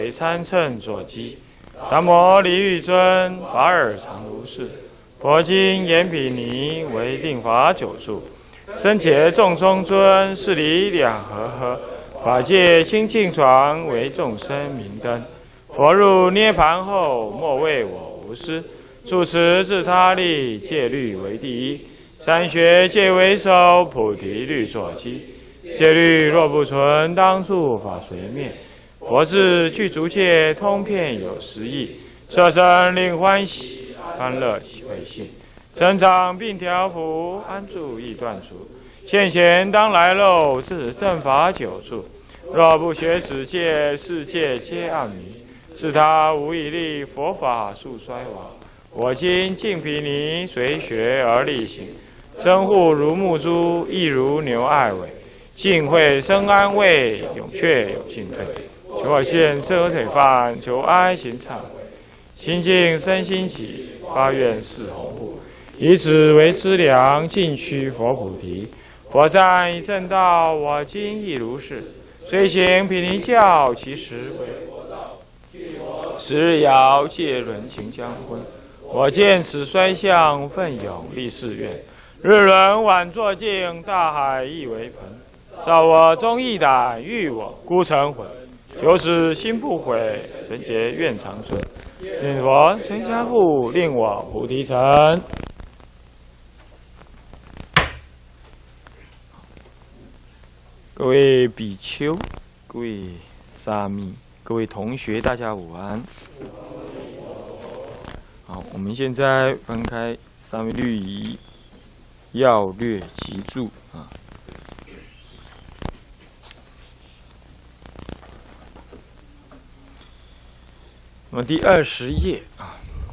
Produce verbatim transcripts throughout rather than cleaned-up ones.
为三乘坐骑。达摩离欲尊，法尔常如是。佛经言比尼，为定法久住。僧伽众中尊，是离两合合。法界清净床，为众生明灯。佛入涅盘后，莫谓我无师。住持自他力，戒律为第一。三学戒为首，菩提律作基。戒律若不存，当处法随灭。佛智具足戒，通遍有十义。摄生令欢喜，安乐喜会性。增长并调伏，安住亦断除。现前当来漏，自正法久住。若不学此戒，世界皆暗迷。是他无以立，佛法速衰亡。我今净毗尼，随学而力行。真护如木珠，亦如牛爱尾。尽会生安慰，永却有进退。求我现身和腿犯，求哀行忏悔。心静身心起，发愿是弘护。以此为资粮，尽趋佛菩提。佛赞以正道，我今亦如是。虽行毗尼教，其实为佛道。十日遥，戒伦情相婚。我见此衰相，奋勇立誓愿。日轮晚作镜，大海亦为盆。照我忠义胆，欲我孤成魂。求使心不悔，神结愿长存。念佛垂家父，令我菩提成。各位比丘，各位沙弥，各位同学，大家午安。好，我们现在翻开《沙弥律仪要略集注》啊。那么第二十页啊，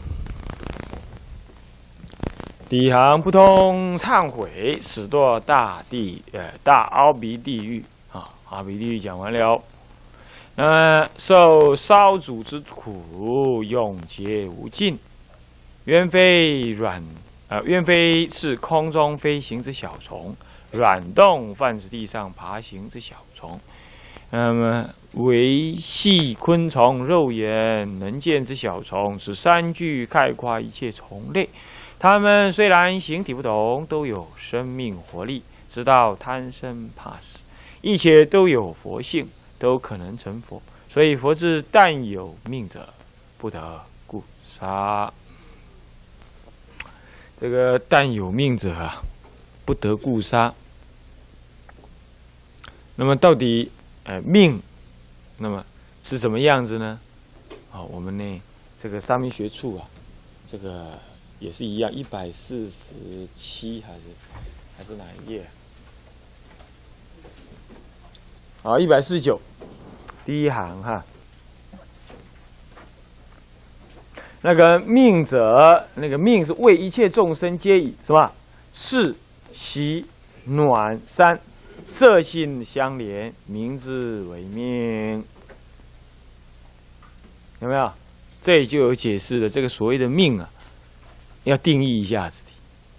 第一行不通忏悔，使堕大地呃大凹鼻地狱啊，凹鼻地狱讲完了。那么受烧煮之苦，永劫无尽。冤非软呃，冤非是空中飞行之小虫，软动泛指地上爬行之小虫。那么为细昆虫，肉眼能见之小虫，此三句概括一切虫类。它们虽然形体不同，都有生命活力，知道贪生怕死，一切都有佛性，都可能成佛。所以佛智但有命者，不得故杀。这个但有命者啊，不得故杀。那么到底呃命，那么是什么样子呢？啊、哦，我们呢这个沙弥学处啊，这个也是一样，一百四十七还是还是哪一页？好，一百四十九，第一行哈。那个命者，那个命是为一切众生皆以什么？视、习、暖、三色性相连，名之为命。有没有？这里就有解释了。这个所谓的命啊，要定义一下子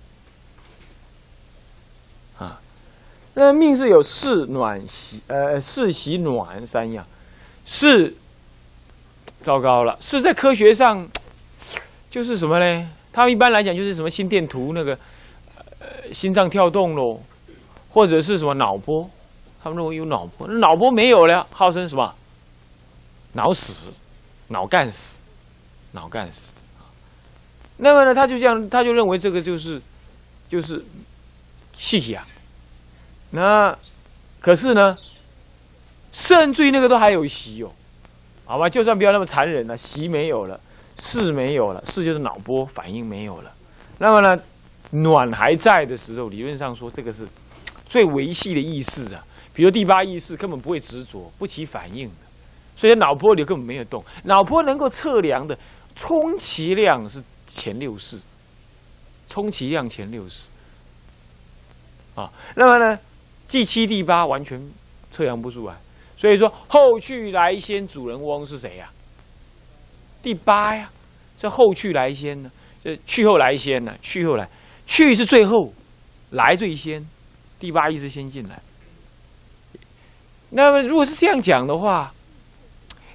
的啊。那命是有视、暖、习，呃，视、习、暖三样。视，糟糕了，视在科学上。就是什么呢？他们一般来讲就是什么心电图那个，呃，心脏跳动咯，或者是什么脑波，他们认为有脑波，脑波没有了，号称什么？脑死，脑干死，脑干死。那么呢，他就这样，他就认为这个就是就是细想。那可是呢，甚至于那个都还有习哦，好吧？就算不要那么残忍了，习没有了。视没有了，视就是脑波反应没有了。那么呢，暖还在的时候，理论上说这个是最维系的意识啊。比如第八意识根本不会执着，不起反应的，所以脑波里根本没有动。脑波能够测量的充其量是前六识，充其量前六识啊。那么呢，第七、第八完全测量不出来。所以说后去来先主人翁是谁呀、啊？第八呀，这后去来先呢？这去后来先呢？去后来，去是最后，来最先，第八意识先进来。那么如果是这样讲的话，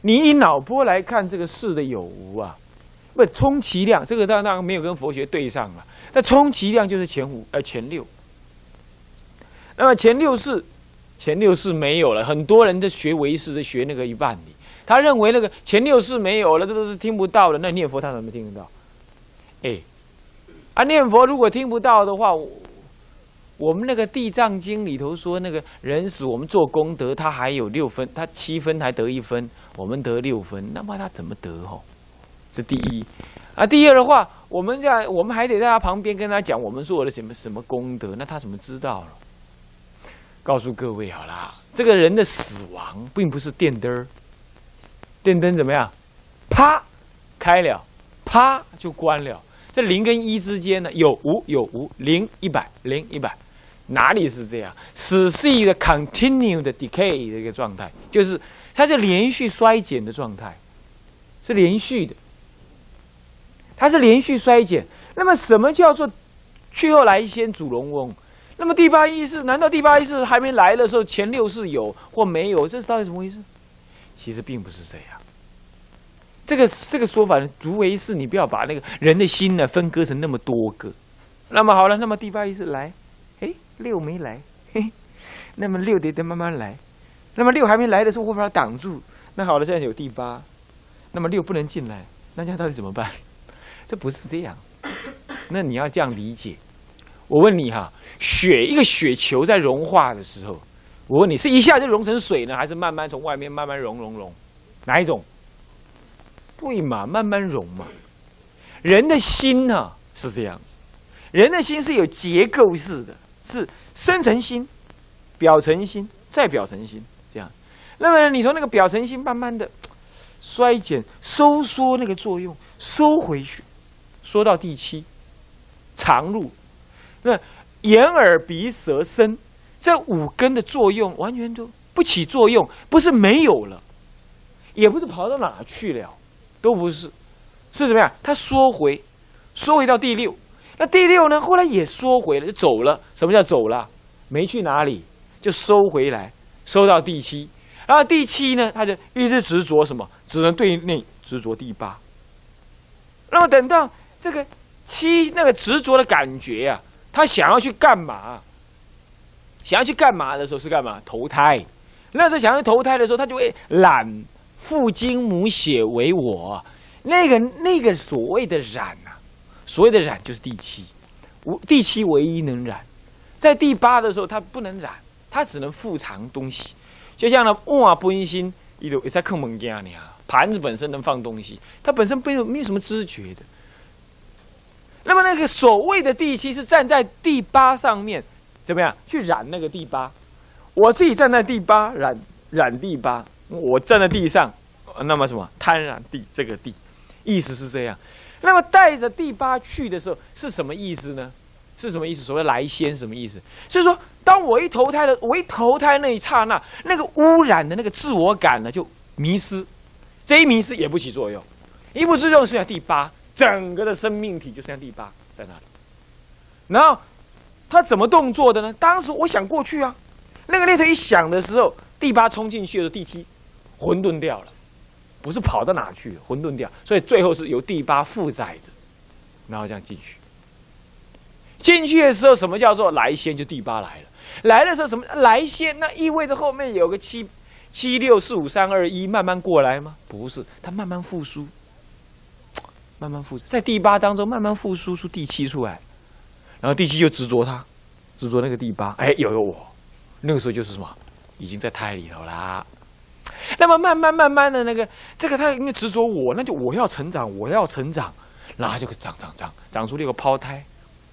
你以脑波来看这个事的有无啊，不充其量，这个当然没有跟佛学对上了。但充其量就是前五呃前六。那么前六世，前六世没有了，很多人在学唯识，在学那个一半的，他认为那个前六世没有了，这都是听不到的。那念佛他怎么听得到？哎，啊念佛如果听不到的话，我们那个《地藏经》里头说，那个人死我们做功德，他还有六分，他七分还得一分，我们得六分，那么他怎么得？哦，这第一。啊，第二的话，我们这样，我们还得在他旁边跟他讲我们做了什么什么功德，那他怎么知道了？告诉各位好啦，这个人的死亡并不是电灯，电灯怎么样？啪开了，啪就关了。这零跟一之间呢，有无有无，零一百，零一百，哪里是这样？死是一个 continued decay 的一个状态，就是它是连续衰减的状态，是连续的，它是连续衰减。那么什么叫做去后来先主龙翁？那么第八意识，难道第八意识还没来的时候，前六是有或没有？这是到底怎么回事？其实并不是这样。这个这个说法呢，如为是，你不要把那个人的心呢分割成那么多个。那么好了，那么第八意识来，哎，六没来，嘿，那么六得得慢慢来。那么六还没来的时候，我把它挡住。那好了，现在有第八，那么六不能进来，那这样到底怎么办？这不是这样。那你要这样理解。我问你哈，雪一个雪球在融化的时候，我问你是一下就融成水呢，还是慢慢从外面慢慢融融融？哪一种？对嘛，慢慢融嘛。人的心呢、啊、是这样子，人的心是有结构式的，是深层心、表层心、再表层心这样。那么你从那个表层心慢慢的衰减、收缩那个作用，收回去，缩到第七，常入。那眼耳鼻舌身这五根的作用完全都不起作用，不是没有了，也不是跑到哪去了，都不是，是怎么样？它缩回，缩回到第六。那第六呢？后来也缩回了，就走了。什么叫走了？没去哪里，就收回来，收到第七。然后第七呢，他就一直执着什么？只能对内执着第八。那么等到这个七那个执着的感觉啊。他想要去干嘛？想要去干嘛的时候是干嘛？投胎。那时候想要投胎的时候，他就会染父精母血为我。那个那个所谓的染啊，所谓的染就是第七，第七唯一能染。在第八的时候，他不能染，他只能复藏东西。就像呢，碗本身伊就会在放物件呢，盘子本身能放东西，它本身没有没有什么知觉的。那么那个所谓的第七是站在第八上面，怎么样去染那个第八？我自己站在第八染染第八，我站在地上，那么什么贪染地这个地，意思是这样。那么带着第八去的时候是什么意思呢？是什么意思？所谓来仙什么意思？就是说，当我一投胎的，我一投胎那一刹那，那个污染的那个自我感呢就迷失，这一迷失也不起作用，一不起作用剩下第八。整个的生命体就剩下第八在那里，然后他怎么动作的呢？当时我想过去啊，那个念头一响的时候，第八冲进去的时候，第七混沌掉了，不是跑到哪去了，混沌掉，所以最后是由第八负载着，然后这样进去。进去的时候，什么叫做来仙？就第八来了。来的时候什么来仙？那意味着后面有个七七六四五三二一慢慢过来吗？不是，它慢慢复苏。慢慢复在第八当中慢慢复苏出第七出来，然后第七就执着它，执着那个第八，哎，有有我，那个时候就是什么，已经在胎里头啦。那么慢慢慢慢的那个这个他因为执着我，那就我要成长，我要成长，然后就长长长长出那个胞胎。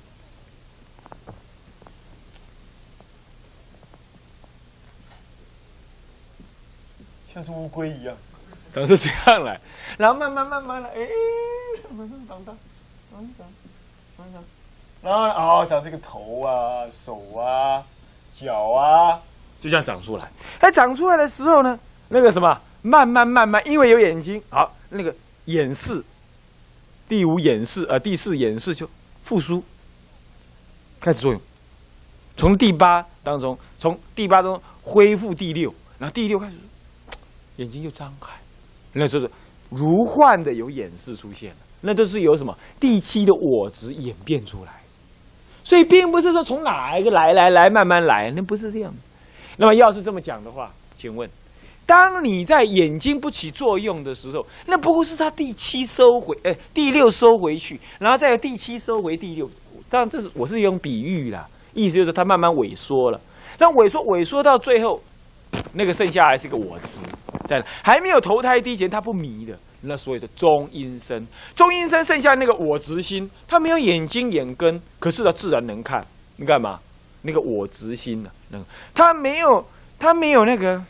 像是乌龟一样，长出这样来，然后慢慢慢慢的，哎。长长长长大，长长长长，然后哦，长出一个头啊、手啊、脚啊，就这样长出来。它长出来的时候呢，那个什么，慢慢慢慢，因为有眼睛，好，那个眼视，第五眼视，呃，第四眼视就复苏，开始作用。从第八当中，从第八当中恢复第六，然后第六开始，眼睛就张开， 那时候是如幻的有眼识出现了，那都是由什么第七的我执演变出来。所以并不是说从哪一个来来来慢慢来，那不是这样。那么要是这么讲的话，请问，当你在眼睛不起作用的时候，那不过是它第七收回，哎，第六收回去，然后再由第七收回第六，这样这是我是用比喻啦，意思就是它慢慢萎缩了。那萎缩萎缩到最后，那个剩下来是个我执，在还没有投胎之前，它不迷的。那所谓的中阴身，中阴身剩下那个我执心，他没有眼睛眼根，可是他自然能看。你干嘛？那个我执心呢、啊？他没有，他没有那个，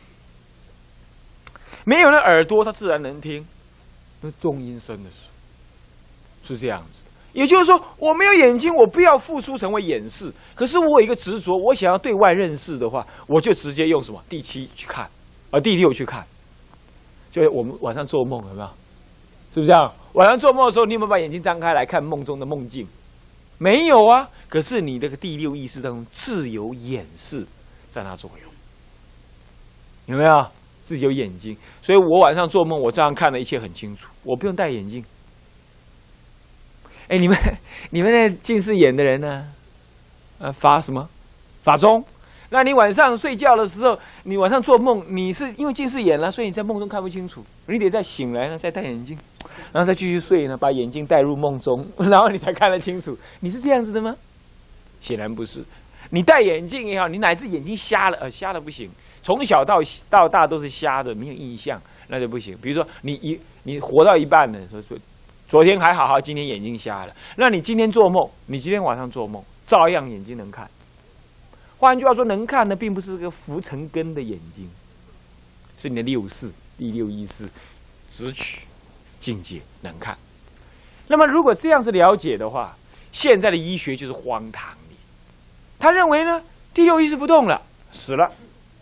没有那耳朵，他自然能听。那中阴身的时候是这样子的。也就是说，我没有眼睛，我不要复苏成为眼识，可是我有一个执着，我想要对外认识的话，我就直接用什么第七去看，而第六去看。就我们晚上做梦有没有？是不是这样？晚上做梦的时候，你有没有把眼睛张开来看梦中的梦境？没有啊。可是你这个第六意识当中自有眼识在那作用，有没有？自己有眼睛，所以我晚上做梦，我这样看的一切很清楚，我不用戴眼镜。哎，你们你们那近视眼的人呢？呃，法什么？法中。那你晚上睡觉的时候，你晚上做梦，你是因为近视眼了，所以你在梦中看不清楚，你得再醒来呢，再戴眼镜，然后再继续睡呢，把眼镜带入梦中，然后你才看得清楚。你是这样子的吗？显然不是。你戴眼镜也好，你乃至眼睛瞎了，呃，瞎了不行，从小到到大都是瞎的，没有印象，那就不行。比如说你一你活到一半的时候，昨天还好好，今天眼睛瞎了，那你今天做梦，你今天晚上做梦，照样眼睛能看。换句话说，能看的并不是这个浮尘根的眼睛，是你的六识、第六意识、直取境界能看。那么，如果这样子了解的话，现在的医学就是荒唐的。他认为呢，第六意识不动了，死了，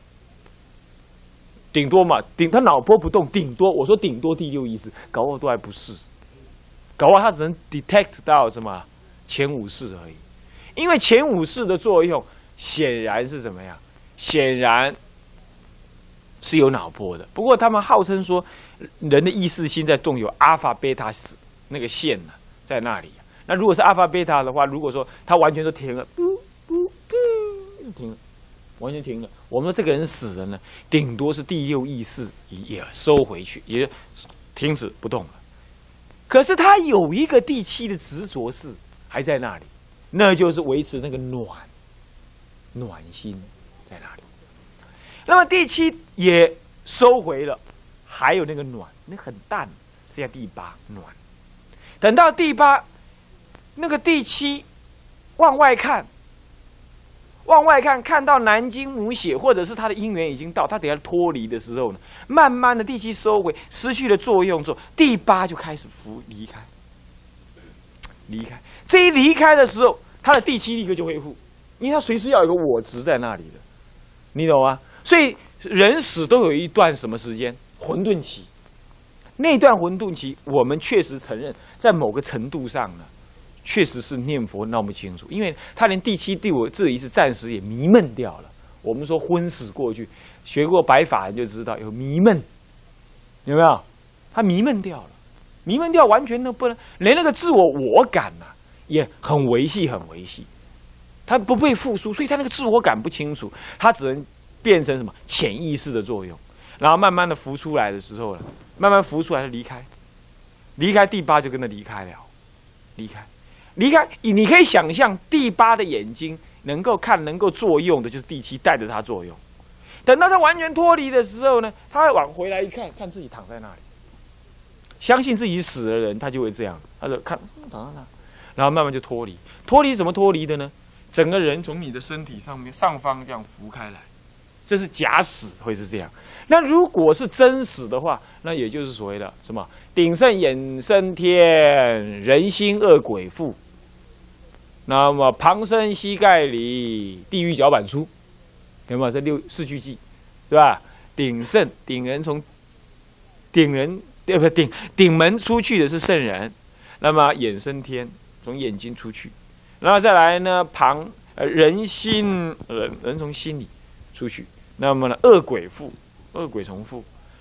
顶多嘛，顶他脑波不动，顶多我说顶多第六意识，搞不好都还不是，搞不好他只能 detect 到什么前五识而已，因为前五识的作用。显然是怎么样？显然是有脑波的。不过他们号称说，人的意识心在动有阿法、贝塔那个线呢、啊，在那里。那如果是阿法、贝塔的话，如果说它完全都停了，不不不，停了，完全停了。我们说这个人死了呢，顶多是第六意识也收回去，也就停止不动了。可是他有一个第七的执着是还在那里，那就是维持那个暖。暖心在哪里？那么第七也收回了，还有那个暖，那很淡，剩下第八暖。等到第八，那个第七往外看，往外看，看到南京母血，或者是他的因缘已经到，他等下脱离的时候呢，慢慢的第七收回，失去了作用之后，第八就开始浮离开，离开。这一离开的时候，他的第七立刻就恢复。因为他随时要有一个我执在那里的，你懂吗？所以人死都有一段什么时间？混沌期。那段混沌期，我们确实承认，在某个程度上呢，确实是念佛闹不清楚，因为他连第七、第五这一是暂时也迷闷掉了。我们说昏死过去，学过白法人就知道有迷闷，有没有？他迷闷掉了，迷闷掉完全都不能，连那个自我我感呐、啊，也很维系，很维系。他不被复苏，所以他那个自我感不清楚，他只能变成什么潜意识的作用，然后慢慢的浮出来的时候呢，慢慢浮出来就离开，离开第八就跟他离开了，离开，离开，你可以想象第八的眼睛能够看、能够作用的，就是第七带着他作用。等到他完全脱离的时候呢，他会往回来一看，看自己躺在那里，相信自己死的人，他就会这样，他就看躺在那，然后慢慢就脱离。脱离怎么脱离的呢？整个人从你的身体上面上方这样浮开来，这是假死会是这样。那如果是真死的话，那也就是所谓的什么鼎盛衍生天，人心恶鬼附。那么旁生膝盖里，地狱脚板出，有没有？这六四句偈是吧？鼎盛鼎人从鼎人对不鼎鼎门出去的是圣人，那么衍生天从眼睛出去。然后再来呢，旁呃人心人人从心里出去，那么呢恶鬼附，恶鬼从附，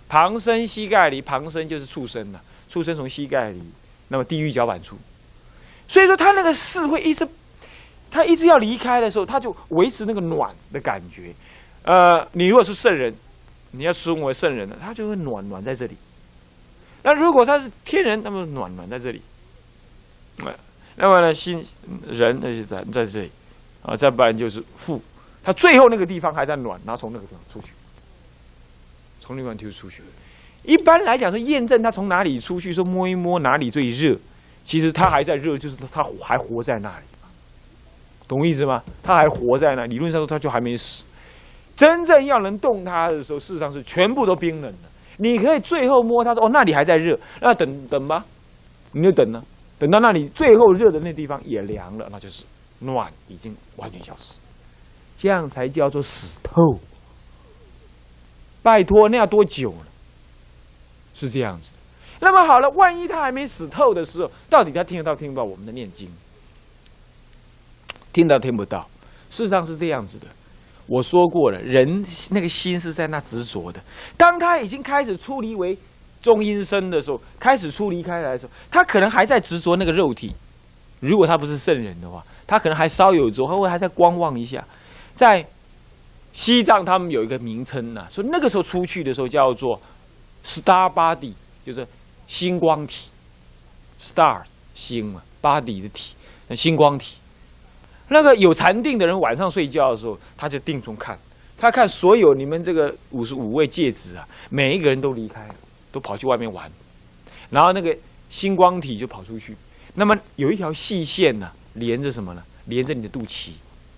旁生膝盖离，旁生就是畜生了，畜生从膝盖离，那么地狱脚板处。所以说他那个事会一直，他一直要离开的时候，他就维持那个暖的感觉。呃，你如果是圣人，你要升为圣人了，他就会暖暖在这里。那如果他是天人，那么暖暖在这里。那么呢，心人那就在在这里啊，再不然就是父，他最后那个地方还在暖，然后从那个地方出去，从那个地方就出去。一般来讲说，验证他从哪里出去，说摸一摸哪里最热，其实他还在热，就是他还活在那里，懂我意思吗？他还活在那，理论上说他就还没死。真正要能动他的时候，事实上是全部都冰冷的。你可以最后摸他说哦，那里还在热，那等等吧，你就等呢，等到那里最后热的那地方也凉了，那就是暖已经完全消失，这样才叫做死透。拜托，那要多久呢？是这样子的。那么好了，万一他还没死透的时候，到底他听得到听不到我们的念经？听到听不到？事实上是这样子的。我说过了，人那个心是在那执着的。当他已经开始出离为中阴身的时候，开始出离开来的时候，他可能还在执着那个肉体。如果他不是圣人的话，他可能还稍有着，他会还在观望一下。在西藏，他们有一个名称呐、啊，说那个时候出去的时候叫做 star body， 就是星光体 ，star 星嘛 ，body 的体，那星光体。那个有禅定的人晚上睡觉的时候，他就定中看，他看所有你们这个五十五位戒指啊，每一个人都离开了，都跑去外面玩，然后那个星光体就跑出去。那么有一条细线呢、啊，连着什么呢？连着你的肚脐。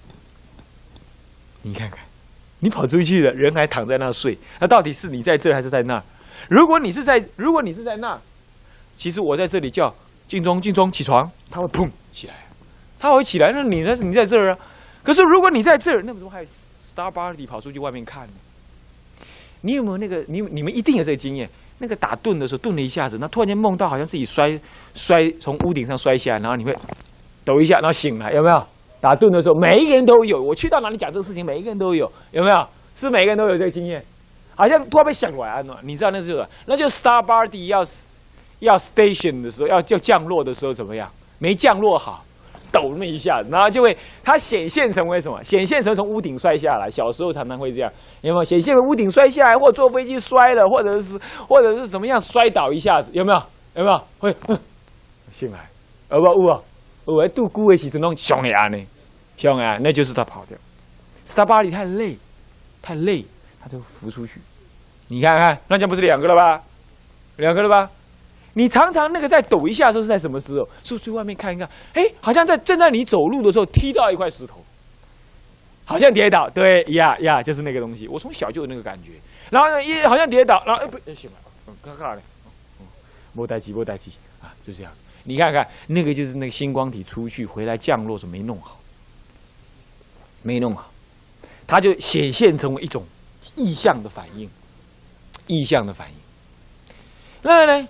你看看，你跑出去了，人还躺在那睡，那到底是你在这还是在那？如果你是在，如果你是在那，其实我在这里叫静中静中起床，他会砰起来。他会起来，那你在你在这儿啊？可是如果你在这儿，那为什么还 star body 跑出去外面看呢？你有没有那个？你你们一定有这个经验。那个打盹的时候，盹了一下子，那突然间梦到好像自己摔摔从屋顶上摔下来，然后你会抖一下，然后醒来，有没有？打盹的时候，每一个人都有。我去到哪里讲这个事情，每一个人都有，有没有？是每个人都有这个经验。好像突然被想完了，你知道那是什么？那就 star body 要要 station 的时候，要要降落的时候怎么样？没降落好。抖那么一下，然后就会它显现成为什么？显现成从屋顶摔下来。小时候常常会这样，有没有？显现为屋顶摔下来，或坐飞机摔了，或者是或者是怎么样摔倒一下子，有没有？有没有？会、嗯、醒来，有无有啊？有诶，度孤的时阵弄上牙呢，上牙那就是他跑掉。star body太累，太累，他就浮出去。你看看，那这样不是两个了吧？两个了吧？你常常那个在抖一下的时候是在什么时候？出去外面看一看，哎，好像在正在你走路的时候踢到一块石头，好像跌倒，对呀呀，就是那个东西。我从小就有那个感觉，然后呢，一好像跌倒，然后哎不醒了，嗯，看看嘞，嗯，没代志，没代志啊，就这样。你看看那个就是那个星光体出去回来降落时没弄好，没弄好，它就显现成为一种意象的反应，意象的反应。那呢？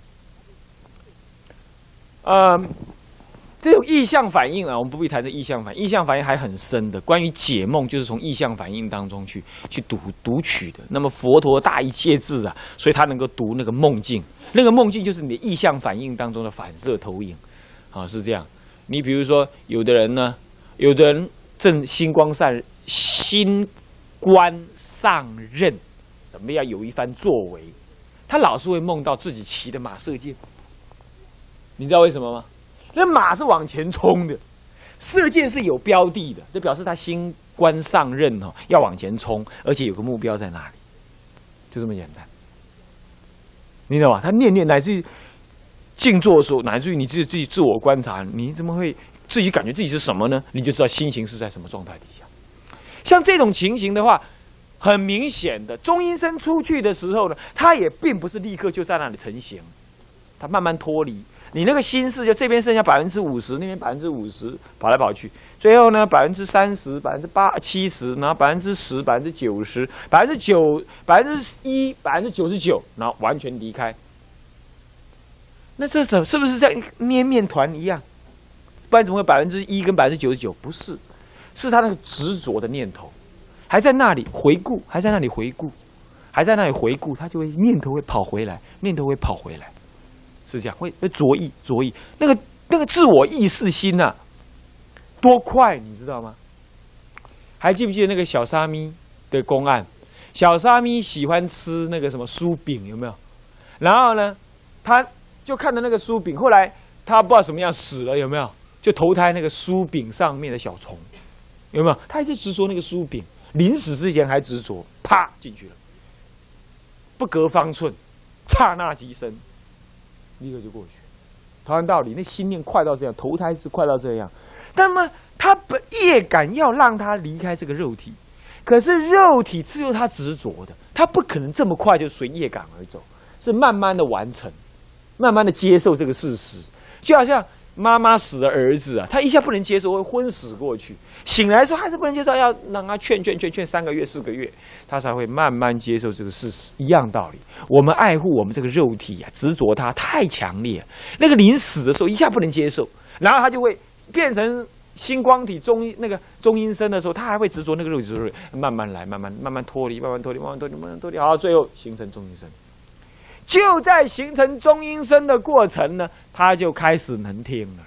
呃，这种意象反应啊，我们不必谈这意象反应。意象反应还很深的，关于解梦，就是从意象反应当中去去读读取的。那么佛陀大一切智啊，所以他能够读那个梦境，那个梦境就是你的意象反应当中的反射投影，啊，是这样。你比如说，有的人呢，有的人正星光上星官上任，怎么样有一番作为，他老是会梦到自己骑的马射箭。你知道为什么吗？那马是往前冲的，射箭是有标的的，就表示他星官上任哦，要往前冲，而且有个目标在那里，就这么简单。你知道吗？他念念乃至于静坐的时候，乃至于你自己自己自我观察，你怎么会自己感觉自己是什么呢？你就知道心情是在什么状态底下。像这种情形的话，很明显的，中阴身出去的时候呢，他也并不是立刻就在那里成型，他慢慢脱离。你那个心事就这边剩下百分之五十，那边百分之五十跑来跑去，最后呢百分之三十、百分之八七十，然后百分之十、百分之九十、百分之九、百分之一、百分之九十九，然后完全离开。那这怎是不是像捏面团一样？不然怎么会百分之一跟百分之九十九？不是，是他那个执着的念头还在那里回顾，还在那里回顾， 还在那里回顾，他就会念头会跑回来，念头会跑回来，是这样，会会着意着意，那个那个自我意识心呐、啊，多快，你知道吗？还记不记得那个小沙弥的公案？小沙弥喜欢吃那个什么酥饼，有没有？然后呢，他就看着那个酥饼，后来他不知道什么样死了，有没有？就投胎那个酥饼上面的小虫，有没有？他一直执着那个酥饼，临死之前还执着，啪进去了，不隔方寸，刹那即生，立刻就过去。同样道理，那心念快到这样，投胎是快到这样，那么他本业感要让他离开这个肉体。可是肉体只有他执着的，他不可能这么快就随业感而走，是慢慢的完成，慢慢的接受这个事实。就好像妈妈死了儿子啊，他一下不能接受，会昏死过去，醒来的时候还是不能接受，要让他劝劝劝劝三个月四个月，他才会慢慢接受这个事实。一样道理，我们爱护我们这个肉体啊，执着它太强烈，那个临死的时候一下不能接受，然后他就会变成。星光体中那个中阴身的时候，他还会执着那个肉体，慢慢来，慢慢慢慢脱离，慢慢脱离，慢慢脱离，慢慢脱离，好，最后形成中阴身。就在形成中阴身的过程呢，他就开始能听了，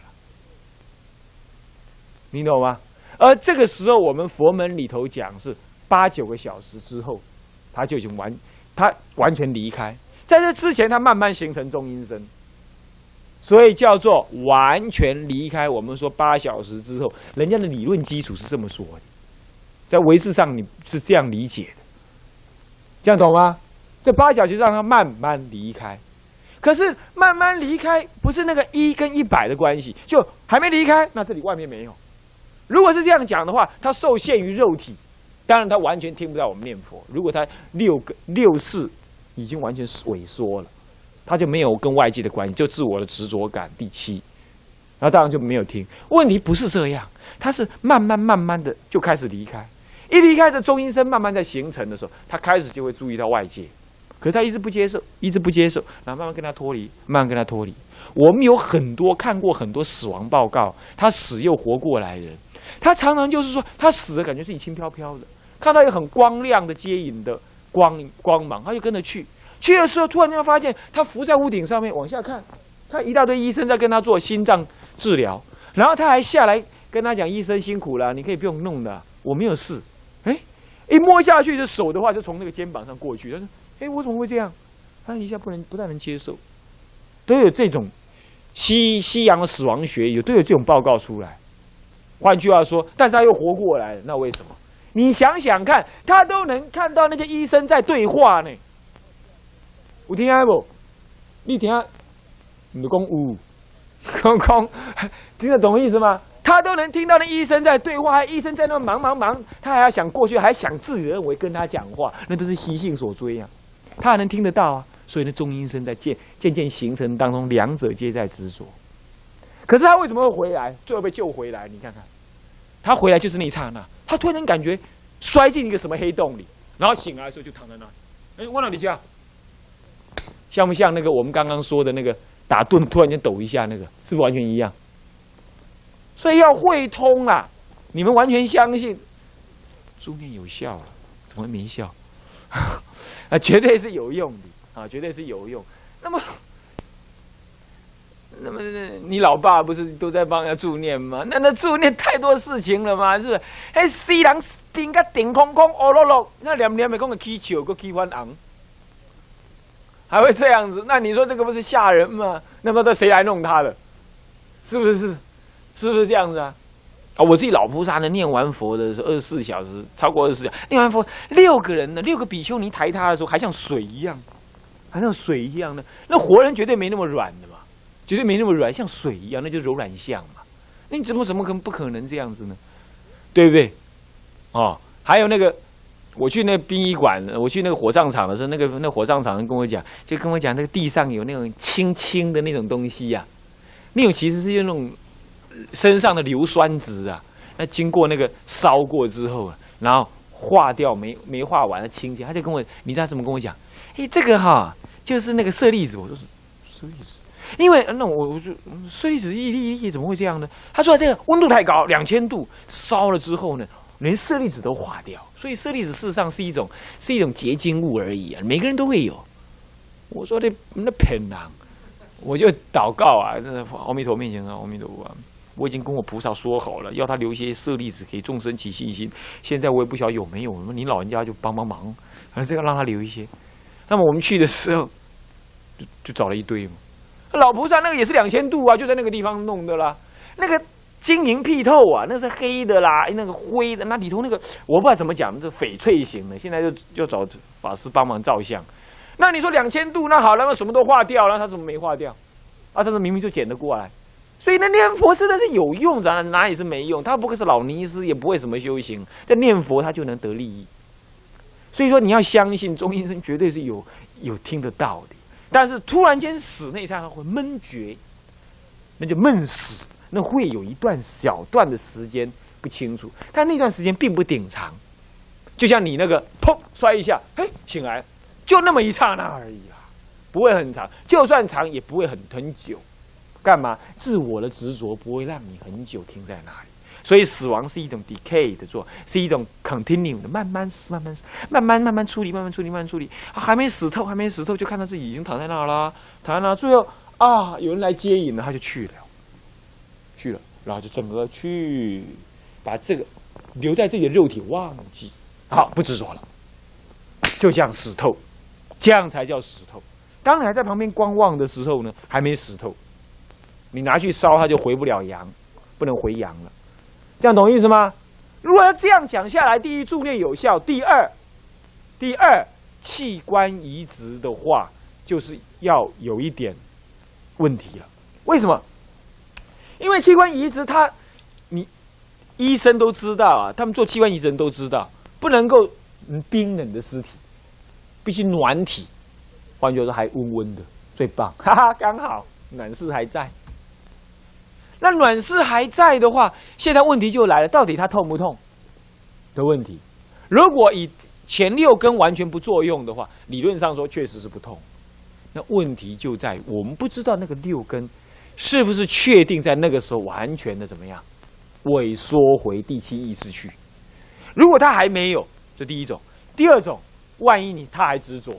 你懂吗？而这个时候，我们佛门里头讲是八九个小时之后，他就已经完，他完全离开。在这之前，他慢慢形成中阴身。所以叫做完全离开。我们说八小时之后，人家的理论基础是这么说的，在唯识上你是这样理解的，这样懂吗？这八小时让他慢慢离开，可是慢慢离开不是那个一跟一百的关系，就还没离开，那这里外面没有。如果是这样讲的话，他受限于肉体，当然他完全听不到我们念佛。如果他六个六识已经完全萎缩了。他就没有跟外界的关系，就自我的执着感。第七，然后当然就没有听。问题不是这样，他是慢慢慢慢的就开始离开。一离开这中阴身慢慢在形成的时候，他开始就会注意到外界，可是他一直不接受，一直不接受，然后慢慢跟他脱离，慢慢跟他脱离。我们有很多看过很多死亡报告，他死又活过来的人，他常常就是说他死的感觉自己轻飘飘的，看到一个很光亮的接引的光光芒，他就跟着去。去的时候，突然间发现他浮在屋顶上面，往下看，看一大堆医生在跟他做心脏治疗，然后他还下来跟他讲：“医生辛苦了，你可以不用弄的，我没有事。”哎，一摸下去，这手的话就从那个肩膀上过去。他说：“哎，我怎么会这样？”他一下不能不太能接受，都有这种西西洋的死亡学有都有这种报告出来。换句话说，但是他又活过来了，那为什么？你想想看，他都能看到那些医生在对话呢。有听啊不？你听，你就讲有，讲讲，听得懂意思吗？他都能听到那医生在对话，还医生在那忙忙忙，他还要想过去，还想自己认为跟他讲话，那都是习性所追啊。他还能听得到啊，所以呢，中阴身在渐渐渐形成当中，两者皆在执着。可是他为什么会回来？最后被救回来，你看看，他回来就是那一刹那，他突然感觉摔进一个什么黑洞里，然后醒来的时候就躺在那里。哎，往哪里去啊？像不像那个我们刚刚说的那个打盹突然间抖一下那个，是不是完全一样？所以要会通啦，你们完全相信助念有效了，怎么没效？啊，绝对是有用的啊，绝对是有用。那么，那么你老爸不是都在帮人家助念吗？那那助念太多事情了嘛，是不是？哎，死人病个顶空空，哦落落，那念念没讲个起笑，个起翻昂。还会这样子？那你说这个不是吓人吗？那么这谁来弄他的？是不是？是不是这样子啊？啊，我自己老菩萨呢，念完佛的时候，二十四小时，超过二十四小时，念完佛六个人呢，六个比丘尼抬他的时候，还像水一样，还像水一样的。那活人绝对没那么软的嘛，绝对没那么软，像水一样，那就柔软相嘛。那你怎么怎么可能不可能这样子呢？对不对？哦，还有那个。我去那个殡仪馆，我去那个火葬场的时候，那个那火葬场人跟我讲，就跟我讲，那个地上有那种青青的那种东西呀、啊，那种其实是那种身上的硫酸值啊，那经过那个烧过之后，然后化掉没没化完的清洁，他就跟我，你知道怎么跟我讲？哎，这个哈就是那个舍利子，我说舍利子，因为那我我就舍利子一粒一粒怎么会这样呢？他说这个温度太高，两千度烧了之后呢， 连舍利子都化掉。所以舍利子事实上是一种是一种结晶物而已啊，每个人都会有。我说的那骗人，我就祷告啊，真的阿弥陀面前啊，阿弥陀佛啊。我已经跟我菩萨说好了，要他留一些舍利子给众生起信心。现在我也不晓得有没有，您老人家就帮帮忙，反正这个让他留一些。那么我们去的时候，就就找了一堆嘛。老菩萨那个也是两千度啊，就在那个地方弄的啦。那个晶莹剔透啊，那是黑的啦，那个灰的，那里头那个我不知道怎么讲，这翡翠型的。现在就就找法师帮忙照相。那你说两千度，那好了，那什么都化掉了，他怎么没化掉？啊，他说明明就捡得过来。所以那念佛真的是有用的，哪里是没用？他不会是老尼师，也不会什么修行，在念佛他就能得利益。所以说你要相信中阴身绝对是有有听得到的，但是突然间死那一刹那会闷绝，那就闷死，那会有一段小段的时间不清楚，但那段时间并不顶长，就像你那个砰摔一下，嘿醒来，就那么一刹那而已啊，不会很长，就算长也不会很很久。干嘛？自我的执着不会让你很久停在那里，所以死亡是一种 decay 的做，是一种 continue 的，慢慢死，慢慢死，慢慢慢慢处理，慢慢处理，慢慢处理，啊、还没死透，还没死透，就看到自己已经躺在那儿啦，躺在那，最后啊，有人来接引了，他就去了，去了，然后就整个去把这个留在自己的肉体忘记，好，不执着了，就这样死透，这样才叫死透。当你还在旁边观望的时候呢，还没死透。你拿去烧，它就回不了阳，不能回阳了，这样懂意思吗？如果要这样讲下来，第一助念有效，第二，第二器官移植的话，就是要有一点问题了。为什么？因为器官移植它，你医生都知道啊，他们做器官移植人都知道，不能够冰冷的尸体，必须暖体，换句话说还温温的最棒，哈哈，刚好暖室还在。那暖室还在的话，现在问题就来了，到底它痛不痛的问题。如果以前六根完全不作用的话，理论上说确实是不痛。那问题就在于我们不知道那个六根是不是确定在那个时候完全的怎么样萎缩回第七意识去。如果它还没有，这第一种；第二种，万一你他还执着，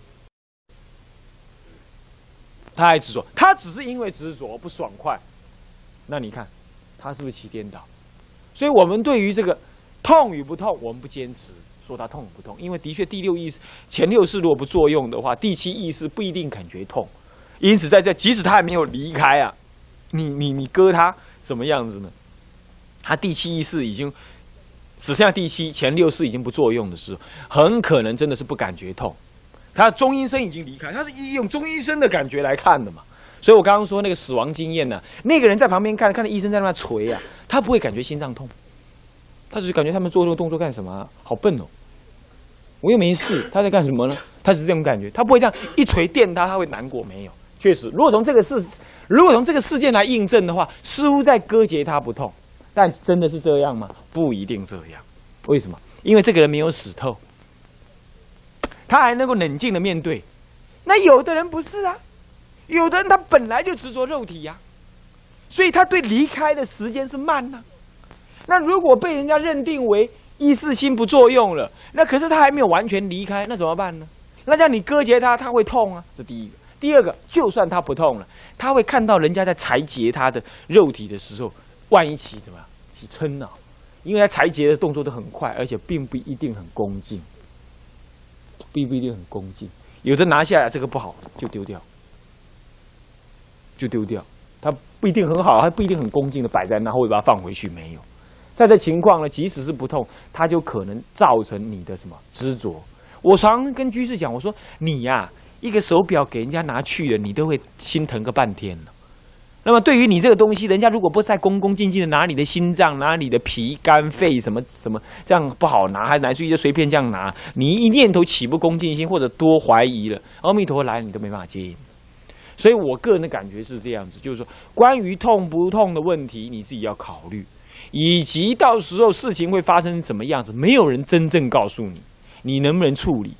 他还执着，他只是因为执着不爽快。那你看，他是不是起颠倒？所以我们对于这个痛与不痛，我们不坚持说它痛不痛，因为的确第六意识前六识如果不作用的话，第七意识不一定感觉痛。因此在这，即使他还没有离开啊，你你你割他什么样子呢？他第七意识已经只剩下第七前六识已经不作用的时候，很可能真的是不感觉痛。他中阴身已经离开，他是用中阴身的感觉来看的嘛。所以我刚刚说那个死亡经验呢、啊，那个人在旁边看，看到医生在那捶啊，他不会感觉心脏痛，他只是感觉他们做这个动作干什么、啊？好笨哦！我又没事，他在干什么呢？他只是这种感觉，他不会这样一捶电他，他会难过没有？确实，如果从这个事，如果从这个事件来印证的话，似乎在割截他不痛，但真的是这样吗？不一定这样。为什么？因为这个人没有死透，他还能够冷静的面对。那有的人不是啊。有的人他本来就执着肉体呀、啊，所以他对离开的时间是慢呐、啊。那如果被人家认定为意识心不作用了，那可是他还没有完全离开，那怎么办呢？那让你割截他，他会痛啊，这第一个。第二个，就算他不痛了，他会看到人家在裁截他的肉体的时候，万一起怎么样起嗔恼，因为他裁截的动作都很快，而且并不一定很恭敬，并不一定很恭敬。有的拿下来这个不好就丢掉。就丢掉，它不一定很好，它不一定很恭敬的摆在那，会把它放回去没有。在这情况呢，即使是不痛，它就可能造成你的什么执着。我常跟居士讲，我说你呀、啊，一个手表给人家拿去了，你都会心疼个半天了。那么对于你这个东西，人家如果不再恭恭敬敬的拿你的心脏、拿你的脾、肝、肺什么什么，这样不好拿，还乃至于就随便这样拿，你一念头起不恭敬心或者多怀疑了，阿弥陀佛来，你都没办法接引。所以我个人的感觉是这样子，就是说，关于痛不痛的问题，你自己要考虑，以及到时候事情会发生怎么样子，没有人真正告诉你，你能不能处理。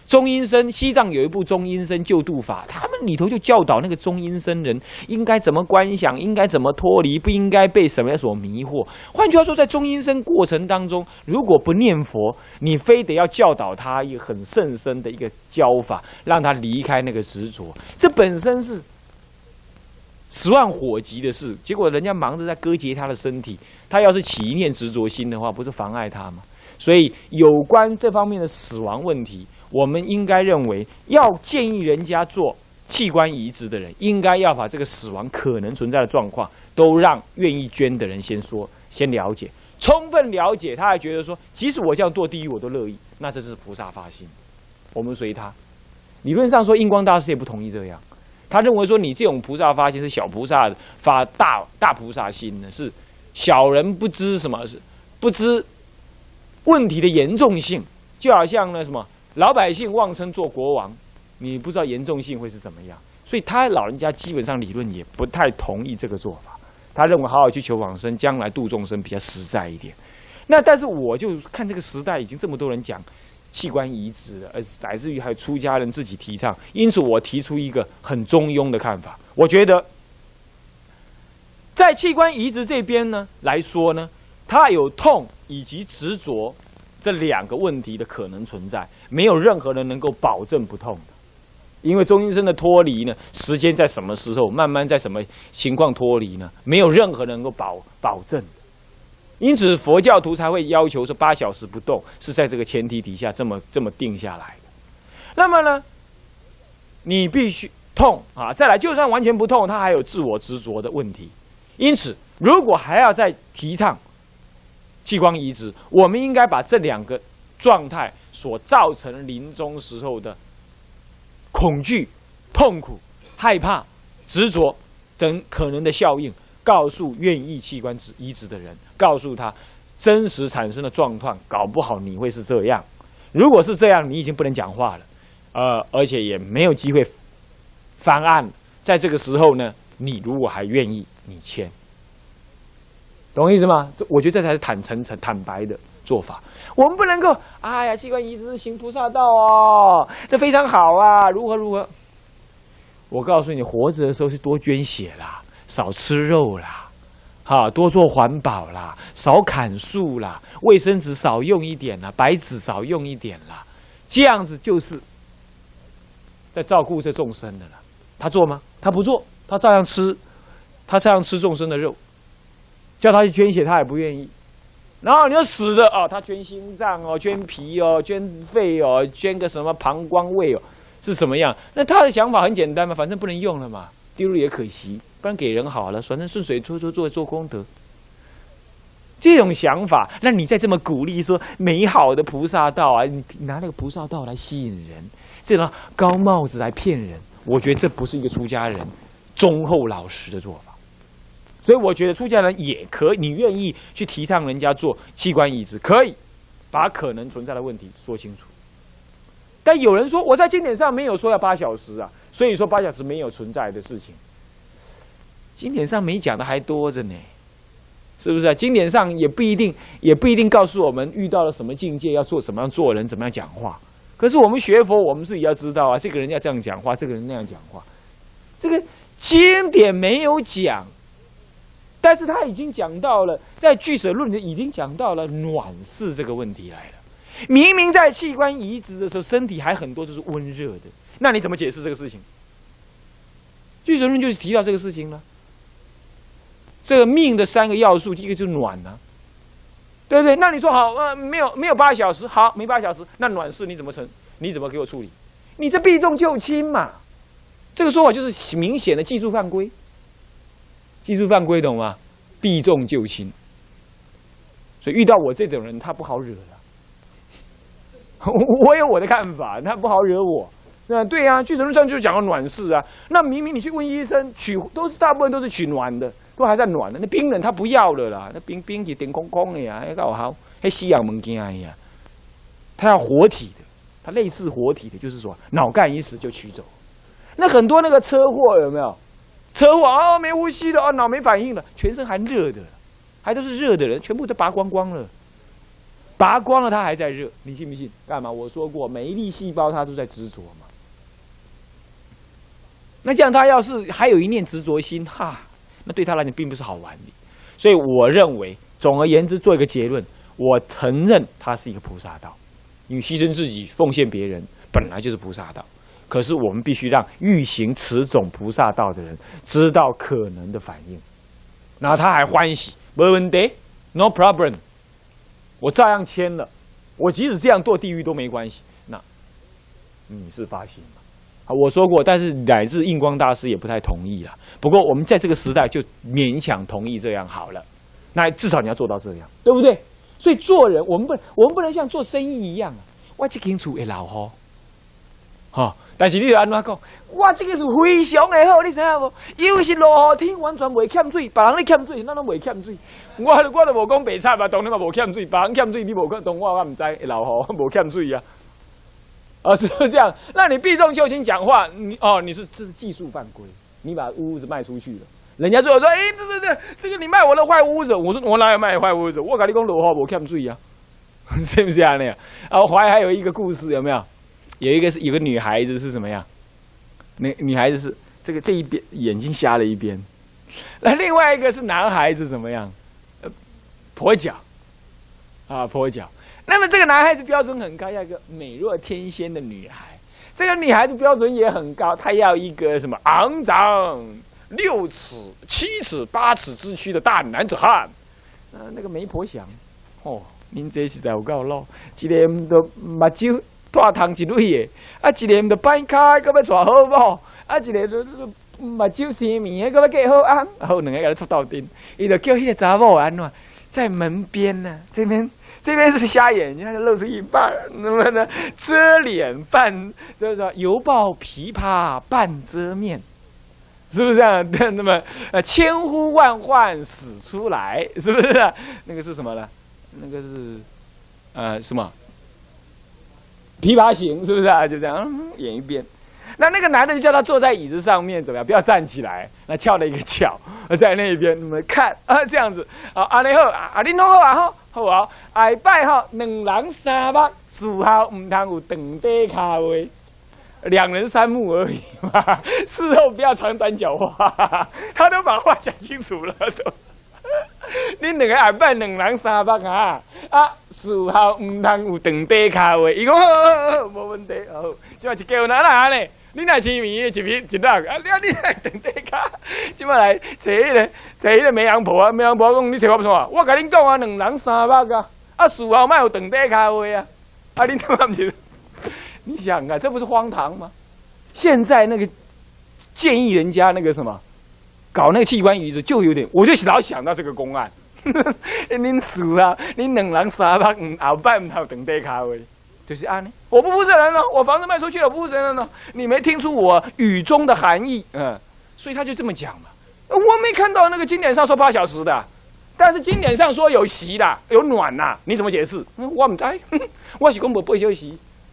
中阴身，西藏有一部中阴身救度法，他们里头就教导那个中阴身人应该怎么观想，应该怎么脱离，不应该被什么所迷惑。换句话说，在中阴身过程当中，如果不念佛，你非得要教导他一个很甚深的一个教法，让他离开那个执着，这本身是十万火急的事。结果人家忙着在割截他的身体，他要是起一念执着心的话，不是妨碍他吗？所以有关这方面的死亡问题，我们应该认为，要建议人家做器官移植的人，应该要把这个死亡可能存在的状况，都让愿意捐的人先说，先了解，充分了解，他还觉得说，即使我这样堕地狱，我都乐意，那这是菩萨发心，我们随他。理论上说，印光大师也不同意这样，他认为说，你这种菩萨发心是小菩萨发大大菩萨心呢，是小人不知什么，是不知问题的严重性，就好像呢什么老百姓妄称做国王，你不知道严重性会是怎么样，所以他老人家基本上理论也不太同意这个做法。他认为好好去求往生，将来度众生比较实在一点。那但是我就看这个时代已经这么多人讲器官移植了，而乃至于还有出家人自己提倡，因此我提出一个很中庸的看法。我觉得在器官移植这边呢来说呢，它有痛以及执着这两个问题的可能存在，没有任何人能够保证不痛的。因为中阴身的脱离呢，时间在什么时候，慢慢在什么情况脱离呢？没有任何人能够保保证。因此佛教徒才会要求说八小时不动，是在这个前提底下这么这么定下来的。那么呢，你必须痛啊！再来，就算完全不痛，它还有自我执着的问题。因此，如果还要再提倡器官移植，我们应该把这两个状态所造成临终时候的恐惧、痛苦、害怕、执着等可能的效应，告诉愿意器官移植的人，告诉他真实产生的状况，搞不好你会是这样。如果是这样，你已经不能讲话了，呃，而且也没有机会翻案。在这个时候呢，你如果还愿意，你签，懂我意思吗？这我觉得这才是坦诚、坦坦白的做法。我们不能够，哎呀，器官移植行菩萨道哦，这非常好啊，如何如何。我告诉你，活着的时候是多捐血啦，少吃肉啦，哈，多做环保啦，少砍树啦，卫生纸少用一点啦，白纸少用一点啦，这样子就是在照顾这众生的了。他做吗？他不做，他照样吃，他照样吃众生的肉，叫他去捐血，他也不愿意。然后你要死的啊，他捐心脏哦，捐脾哦，捐肺哦，捐个什么膀胱胃哦，是什么样？那他的想法很简单嘛，反正不能用了嘛，丢了也可惜，不然给人好了，反正顺水推舟做做功德。这种想法，那你再这么鼓励说美好的菩萨道啊，你拿那个菩萨道来吸引人，这种高帽子来骗人，我觉得这不是一个出家人忠厚老实的做法。所以我觉得出家人也可以，你愿意去提倡人家做器官移植，可以把可能存在的问题说清楚。但有人说我在经典上没有说要八小时啊，所以说八小时没有存在的事情。经典上没讲的还多着呢，是不是啊？经典上也不一定，也不一定告诉我们遇到了什么境界要做什么样做人，怎么样讲话。可是我们学佛，我们自己要知道啊，这个人要这样讲话，这个人那样讲话，这个经典没有讲。但是他已经讲到了，在俱舍论里已经讲到了暖世这个问题来了。明明在器官移植的时候，身体还很多都是温热的，那你怎么解释这个事情？俱舍论就是提到这个事情了。这个命的三个要素，第一个就是暖啊，对不对？那你说好，呃，没有没有八小时，好，没八小时，那暖世你怎么成？你怎么给我处理？你这避重就轻嘛，这个说法就是明显的技术犯规。技术犯规懂吗？避重就轻，所以遇到我这种人，他不好惹了。我有我的看法，他不好惹我。那对啊，俱舍论上就讲到暖世啊。那明明你去问医生取，都是大部分都是取暖的，都还在暖的。那冰冷他不要了啦，那冰冰就点空空的呀，还搞好，还西洋物件呀。他要活体的，他类似活体的，就是说脑干一死就取走。那很多那个车祸有没有？车祸啊，没呼吸了啊，脑没反应了，全身还热的，还都是热的人，全部都拔光光了。 拔光了它还在热，你信不信？干嘛？我说过，每一粒细胞它都在执着嘛。那这样，他要是还有一念执着心，哈，那对他来讲并不是好玩的。所以我认为，总而言之，做一个结论，我承认它是一个菩萨道，因为牺牲自己、奉献别人，本来就是菩萨道。可是我们必须让欲行此种菩萨道的人知道可能的反应，然后他还欢喜，没问题 ，no problem。我照样签了，我即使这样堕地狱都没关系。那你是发心吗？啊，我说过，但是乃至印光大师也不太同意啦。不过我们在这个时代就勉强同意这样好了。那至少你要做到这样，对不对？所以做人，我们不，我们不能像做生意一样啊。我这间厝会老好，哈。但是你就安怎讲？我这个是非常的好，你知影无？因为是落雨天，完全袂欠水，别人咧欠水，咱拢袂欠水。我我都无讲白菜嘛，当然嘛无欠水，别人欠水你无讲，当我我唔知会老雨无欠水啊。啊，是不是这样？那你避重就轻讲话，你哦，你是这是技术犯规，你把屋子卖出去了。人家最后说，哎、欸，这这这这个你卖我的坏屋子，我说我哪有卖坏屋子？我跟你讲落雨无欠水啊，是不是啊？那样啊，我还还有一个故事，有没有？有一个是有个女孩子是怎么样？那女孩子是这个这一边眼睛瞎了一边，那另外一个是男孩子怎么样？呃，跛脚啊，跛脚。那么这个男孩子标准很高，要一个美若天仙的女孩。这个女孩子标准也很高，她要一个什么昂长六尺、七尺、八尺之躯的大男子汉。呃，那个媒婆想，哦，您这实在有够老，一个都目睭。大汤一蕊的，啊一个唔着摆卡，搁要娶好某，啊一个目睭生面，搁要嫁好安，好两个甲你戳到顶，伊就叫迄个查某安怎，在门边呢、啊，这边这边是瞎眼睛，就露出一半，那么呢遮脸半，就是说犹抱琵琶半遮面，是不是这样？那么呃千呼万唤始出来，是不是？那个是什么呢？那个是呃什么？琵琶行是不是啊？就这样、嗯、演一遍。那那个男的就叫他坐在椅子上面，怎么样？不要站起来。那翘了一个脚，在那边你们看啊，这样子啊，安尼好啊，恁好啊，好好啊。下摆哈，两人三目，事后唔通有长短脚位，两人三目而已嘛。事后不要长短脚话，他都把话讲清楚了都。恁两个下摆两人三目啊，啊，事后唔通有长短脚位。伊讲好好好，无问题，好。即摆一叫哪啦呢？你若青面一片一落，啊，你啊你来长短脚。即摆来找迄个找迄个媒人婆啊，媒人婆讲你找我做啊？我甲恁讲啊，两人三目啊，啊，事后莫有长短脚位啊，啊，恁他妈不是？你想啊，这不是荒唐吗？现在那个建议人家那个什么。搞那个器官移植就有点，我就老想到这个公案。恁死啊！恁两人三百五后摆唔头长短脚位，就是安尼。我不负责任了，我房子卖出去了，我不负责任了。你没听出我语中的含义，嗯，所以他就这么讲嘛。我没看到那个经典上说八小时的，但是经典上说有息的，有暖呐、啊，你怎么解释？我唔知，我是讲无八小时，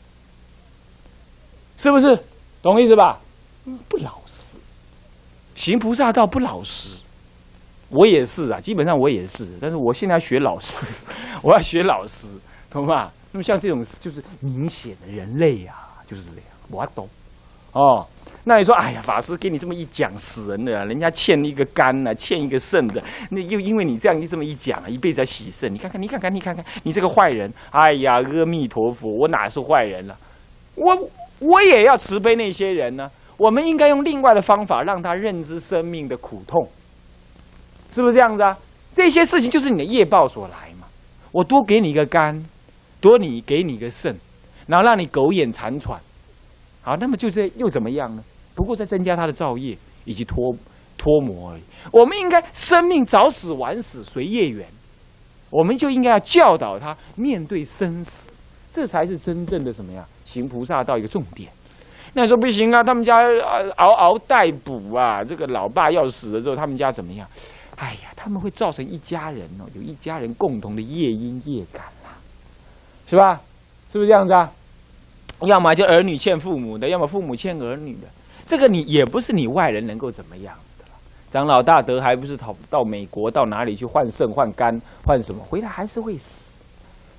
是不是？懂意思吧？不老实。行菩萨道不老实，我也是啊，基本上我也是，但是我现在要学老实，我要学老实，懂吗？那么像这种就是明显的人类啊，就是这样，我懂哦。那你说，哎呀，法师给你这么一讲，死人了、啊，人家欠一个肝啊，欠一个肾的，那又因为你这样一这么一讲啊，一辈子在洗肾，你看看，你看看，你看看，你这个坏人，哎呀，阿弥陀佛，我哪是坏人了、啊？我我也要慈悲那些人呢、啊。我们应该用另外的方法让他认知生命的苦痛，是不是这样子啊？这些事情就是你的业报所来嘛。我多给你一个肝，多你给你一个肾，然后让你苟延残喘，好，那么就这又怎么样呢？不过再增加他的造业以及脱脱模而已。我们应该生命早死晚死随业缘，我们就应该要教导他面对生死，这才是真正的什么呀？行菩萨道一个重点。那说不行啊，他们家嗷嗷待哺啊，这个老爸要死了之后，他们家怎么样？哎呀，他们会造成一家人哦，有一家人共同的业因业感啦，是吧？是不是这样子啊？要么就儿女欠父母的，要么父母欠儿女的，这个你也不是你外人能够怎么样子的了。长老大德还不是逃到美国到哪里去换肾换肝换什么，回来还是会死。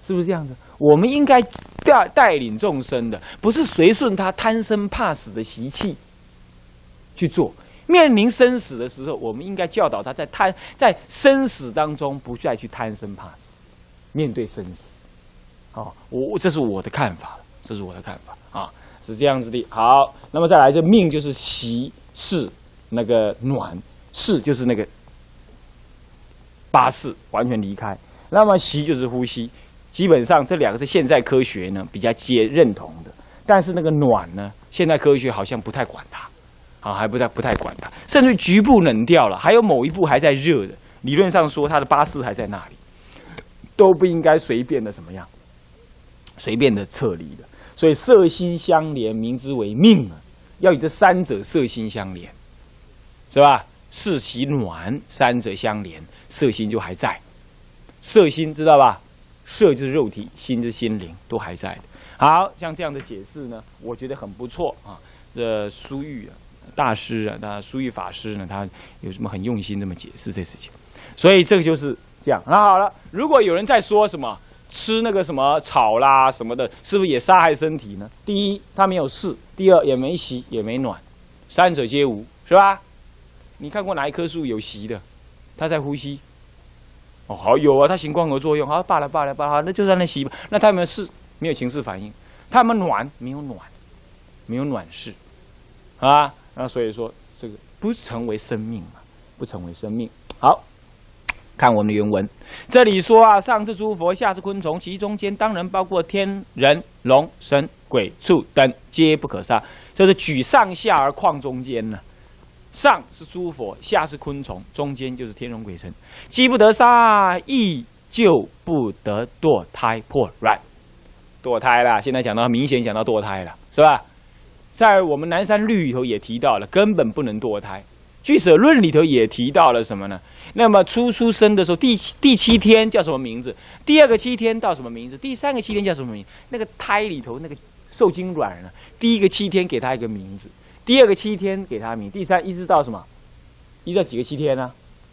是不是这样子？我们应该带带领众生的，不是随顺他贪生怕死的习气去做。面临生死的时候，我们应该教导他在贪在生死当中不再去贪生怕死，面对生死。哦，我这是我的看法，这是我的看法啊，是这样子的。好，那么再来，这命就是习事那个暖，事就是那个八事完全离开。那么习就是呼吸。基本上这两个是现在科学呢比较接认同的，但是那个暖呢，现在科学好像不太管它，啊，还不太不太管它，甚至局部冷掉了，还有某一部还在热的，理论上说它的八字还在那里，都不应该随便的怎么样，随便的撤离的。所以色心相连，名之为命啊，要与这三者色心相连，是吧？事其暖，三者相连，色心就还在，色心知道吧？色就是肉体，心就是心灵，都还在的。好像这样的解释呢，我觉得很不错啊。这苏玉啊，大师啊，那苏玉法师呢，他有什么很用心这么解释这事情？所以这个就是这样。那好了，如果有人在说什么吃那个什么草啦什么的，是不是也杀害身体呢？第一，他没有事；第二，也没习，也没暖，三者皆无，是吧？你看过哪一棵树有习的？它在呼吸。哦，好有啊，它行光合作用，好罢了罢了罢了，那就让它吸吧。那它有没有事？没有情绪反应。它有没有暖？没有暖，没有暖势，啊，那所以说这个不成为生命嘛，不成为生命。好，看我们的原文，这里说啊，上至诸佛，下至昆虫，其中间当然包括天人、龙、神、鬼、畜等，皆不可杀。这是举上下而况中间呢。上是诸佛，下是昆虫，中间就是天龙鬼神。既不得杀，亦就不得堕胎破卵。堕胎啦，现在讲到明显讲到堕胎了，是吧？在我们南山律里头也提到了，根本不能堕胎。俱舍论里头也提到了什么呢？那么初出生的时候，第第七天叫什么名字？第二个七天叫什么名字？第三个七天叫什么名字？那个胎里头那个受精卵呢？第一个七天给他一个名字。第二个七天给他名，第三一直到什么？一直到几个七天呢？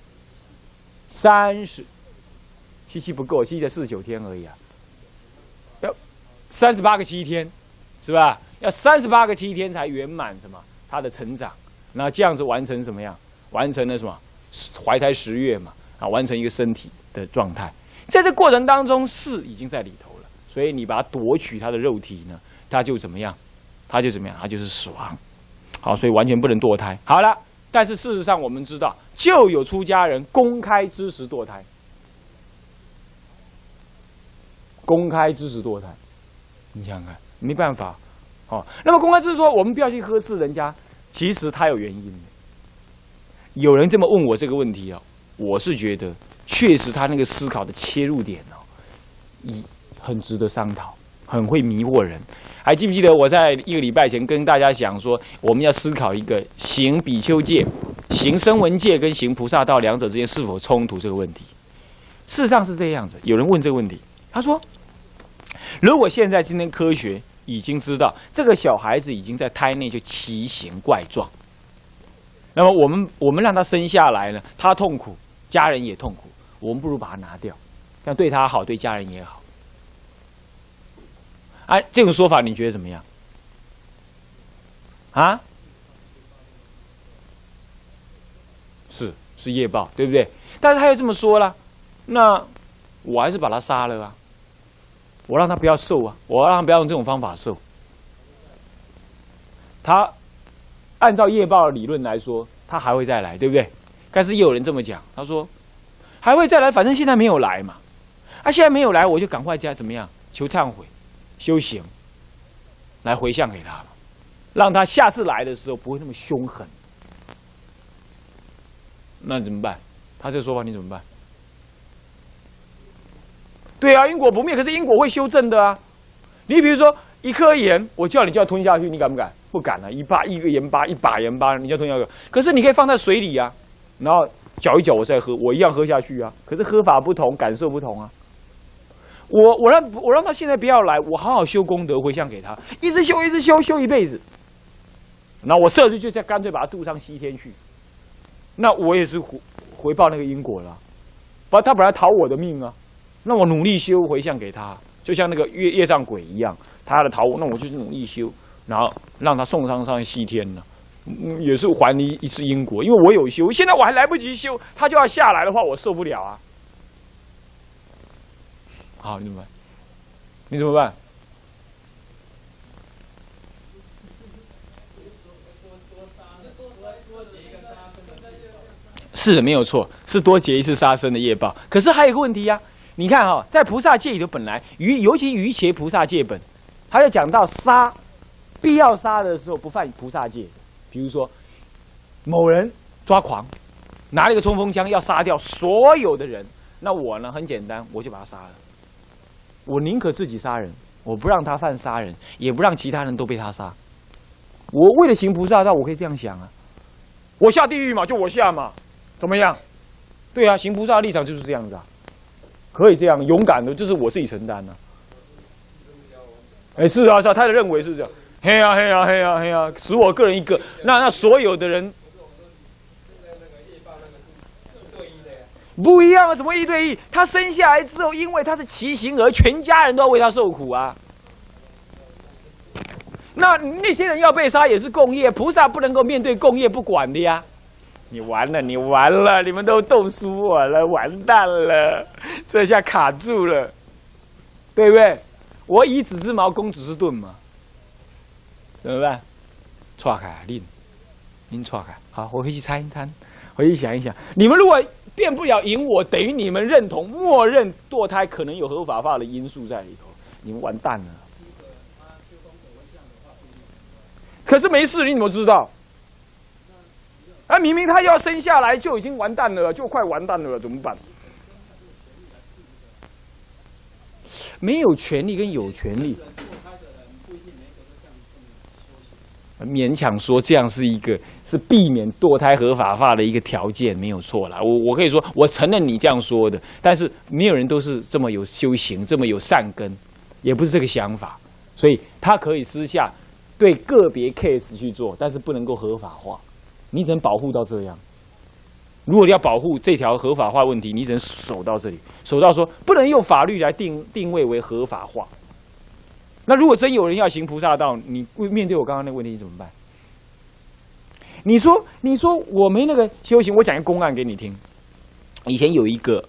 三十，七七不够，七七才四十九天而已啊。要三十八个七天，是吧？要三十八个七天才圆满什么？他的成长，那这样子完成什么样？完成了什么？怀胎十月嘛，啊，完成一个身体的状态。在这过程当中，事已经在里头了，所以你把它夺取他的肉体呢，他就怎么样？他就怎么样？他就是死亡。好，所以完全不能堕胎。好了，但是事实上我们知道，就有出家人公开支持堕胎，公开支持堕胎，你想想看，没办法。哦，那么公开支持说，我们不要去呵斥人家，其实他有原因的。有人这么问我这个问题啊，我是觉得确实他那个思考的切入点哦，一很值得商讨，很会迷惑人。还记不记得我在一个礼拜前跟大家讲说，我们要思考一个行比丘戒、行声闻戒跟行菩萨道两者之间是否冲突这个问题。事实上是这样子，有人问这个问题，他说，如果现在今天科学已经知道这个小孩子已经在胎内就奇形怪状，那么我们我们让他生下来呢，他痛苦，家人也痛苦，我们不如把他拿掉，这样对他好，对家人也好。啊，这种说法你觉得怎么样？啊？是是业报，对不对？但是他又这么说了，那我还是把他杀了啊！我让他不要受啊，我让他不要用这种方法受。他按照业报的理论来说，他还会再来，对不对？但是也有人这么讲，他说还会再来，反正现在没有来嘛。啊，现在没有来，我就赶快加怎么样？求忏悔。修行，来回向给他了，让他下次来的时候不会那么凶狠。那怎么办？他这个说法你怎么办？对啊，因果不灭，可是因果会修正的啊。你比如说一颗盐，我叫你就要吞下去，你敢不敢？不敢啊！一把一个盐巴，一把盐巴，你就吞下去。可是你可以放在水里啊，然后搅一搅，我再喝，我一样喝下去啊。可是喝法不同，感受不同啊。我我让我让他现在不要来，我好好修功德回向给他，一直修一直修修一辈子。那我设置就再干脆把他渡上西天去，那我也是回回报那个因果了。不，他本来讨我的命啊， 那我努力修回向给他，就像那个业业障鬼一样，他的逃我，那我就努力修，然后让他送上上西天了，嗯，也是还一一次因果，因为我有修，现在我还来不及修，他就要下来的话，我受不了啊。好，你怎么办？你怎么办？是的，没有错，是多结一次杀生的业报。可是还有一个问题呀、啊，你看哈、哦，在菩萨戒里头，本来于尤其于伽菩萨戒本，他就讲到杀，必要杀的时候不犯菩萨戒。比如说，某人抓狂，拿了一个冲锋枪要杀掉所有的人，那我呢很简单，我就把他杀了。我宁可自己杀人，我不让他犯杀人，也不让其他人都被他杀。我为了行菩萨道，我可以这样想啊，我下地狱嘛，就我下嘛。怎么样？对啊，行菩萨的立场就是这样子啊，可以这样勇敢的，就是我自己承担啊。哎，是啊，是啊，他的认为是这样。嘿呀、啊，嘿呀、啊，嘿呀、啊，嘿呀、啊，使我个人一个，那那所有的人不一样啊，怎么一对一？他生下来之后，因为他是奇形儿，全家人都要为他受苦啊。那那些人要被杀也是共业，菩萨不能够面对共业不管的呀。你完了，你完了，你们都斗输我了，完蛋了，这下卡住了，对不对？我以子之矛攻子之盾嘛，怎么办？错开啊，您，您错开，好，我回去参一参，回去想一想。你们如果变不了赢我，等于你们认同、默认堕胎可能有合法化的因素在里头，你们完蛋了。可是没事，你怎么知道？啊，明明他要生下来就已经完蛋了，就快完蛋了，怎么办？没有权利跟有权利，勉强说这样是一个是避免堕胎合法化的一个条件，没有错啦。我我可以说，我承认你这样说的，但是没有人都是这么有修行，这么有善根，也不是这个想法，所以他可以私下对个别 case 去做，但是不能够合法化。你只能保护到这样。如果你要保护这条合法化问题，你只能守到这里，守到说不能用法律来定定位为合法化。那如果真有人要行菩萨道，你面对我刚刚那个问题，你怎么办？你说，你说我没那个修行，我讲一个公案给你听。以前有一个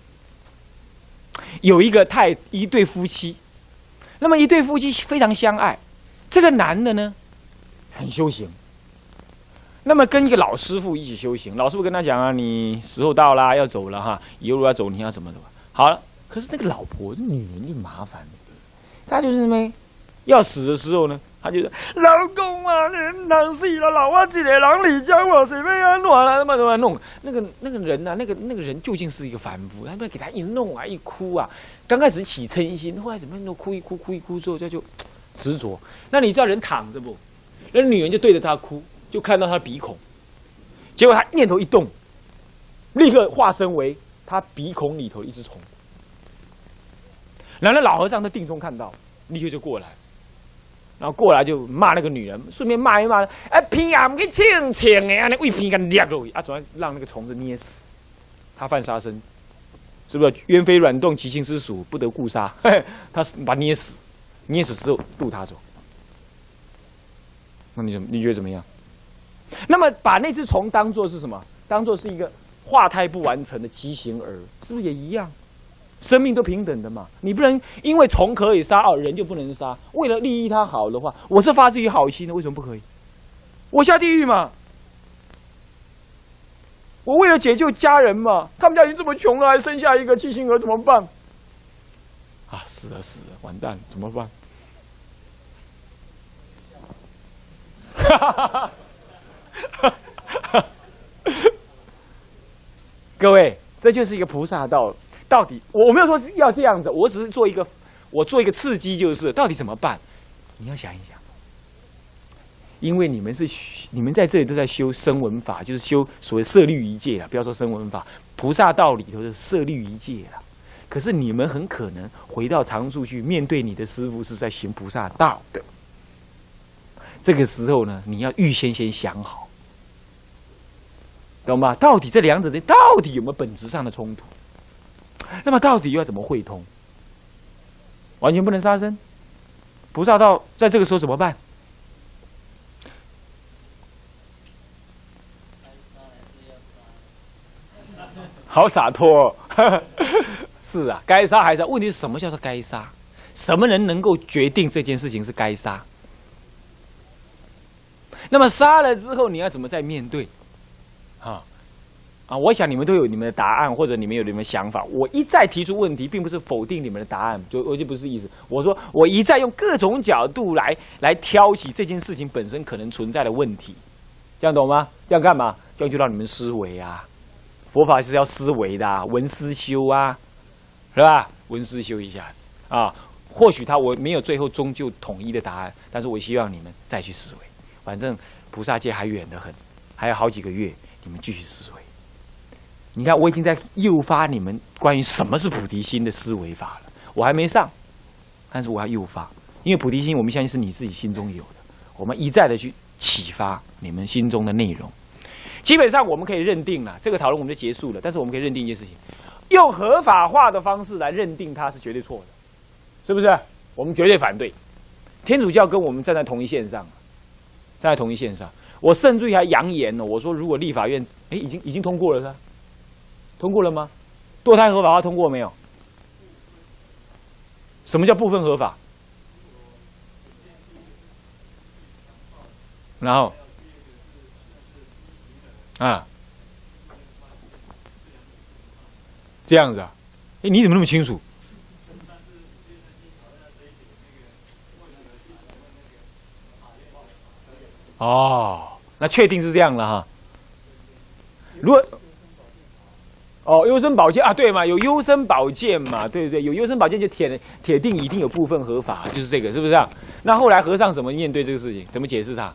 有一个太一对夫妻，那么一对夫妻非常相爱，这个男的呢很修行。那么跟一个老师傅一起修行，老师傅跟他讲啊，你时候到啦，要走了哈，以后如果要走，你要怎么走？好了，可是那个老婆，女人就麻烦了，她就是咩，要死的时候呢，她就说：“老公啊，你当死了，老我一个人离家，我随便要弄了，怎么怎么弄？”那个那个人啊，那个那个人究竟是一个凡夫，他们给他一弄啊，一哭啊，刚开始起嗔心，后来怎么弄，哭一哭，哭一哭之后，他就执着。那你知道人躺着不？那女人就对着他哭。就看到他的鼻孔，结果他念头一动，立刻化身为他鼻孔里头一只虫。然后老和尚在定中看到，立刻就过来，然后过来就骂那个女人，顺便骂一骂，哎，偏啊，唔去清清的，那胃偏给捏落去，啊，总要让那个虫子捏死，他犯杀生，是不是？冤非软动，其心之属，不得故杀。他把他捏死，捏死之后渡他走。那你怎么？你觉得怎么样？那么把那只虫当作是什么？当作是一个化胎不完成的畸形儿，是不是也一样？生命都平等的嘛，你不能因为虫可以杀哦，人就不能杀。为了利益他好的话，我是发自于好心的，为什么不可以？我下地狱嘛，我为了解救家人嘛，他们家已经这么穷了，还生下一个畸形儿，怎么办？啊，死了死了，完蛋，怎么办？哈哈哈哈。各位，这就是一个菩萨道。到底我没有说是要这样子，我只是做一个，我做一个刺激，就是到底怎么办？你要想一想，因为你们是你们在这里都在修声闻法，就是修所谓摄律仪戒了。不要说声闻法，菩萨道里头是摄律仪戒了。可是你们很可能回到常住去面对你的师父是在行菩萨道的。这个时候呢，你要预先先想好，懂吗？到底这两者之间到底有没有本质上的冲突？ 那么到底要怎么会通？完全不能杀生。菩萨道在这个时候怎么办？好洒脱哦！是啊，该杀还是杀？问题是什么叫做该杀？什么人能够决定这件事情是该杀？那么杀了之后，你要怎么再面对？啊啊！我想你们都有你们的答案，或者你们有你们的想法。我一再提出问题，并不是否定你们的答案，就我就不是意思。我说我一再用各种角度来来挑起这件事情本身可能存在的问题，这样懂吗？这样干嘛？这样就让你们思维啊！佛法是要思维的、啊，闻思修啊，是吧？闻思修一下子啊。或许他我没有最后终究统一的答案，但是我希望你们再去思维。反正菩萨界还远得很，还有好几个月，你们继续思维。你看，我已经在诱发你们关于什么是菩提心的思维法了。我还没上，但是我要诱发，因为菩提心我们相信是你自己心中有的，我们一再的去启发你们心中的内容。基本上我们可以认定了，这个讨论我们就结束了。但是我们可以认定一件事情，用合法化的方式来认定它是绝对错的，是不是？我们绝对反对。天主教跟我们站在同一线上，站在同一线上。我甚至于还扬言呢，我说如果立法院，哎，已经已经通过了是吧？通过了吗？堕胎合法化通过没有？什么叫部分合法？然后啊，这样子啊？哎，你怎么那么清楚？哦，那确定是这样了哈。如果哦，优生保健啊，对嘛，有优生保健嘛，对不对？有优生保健就铁铁定一定有部分合法，就是这个，是不是啊？那后来和尚怎么面对这个事情？怎么解释它？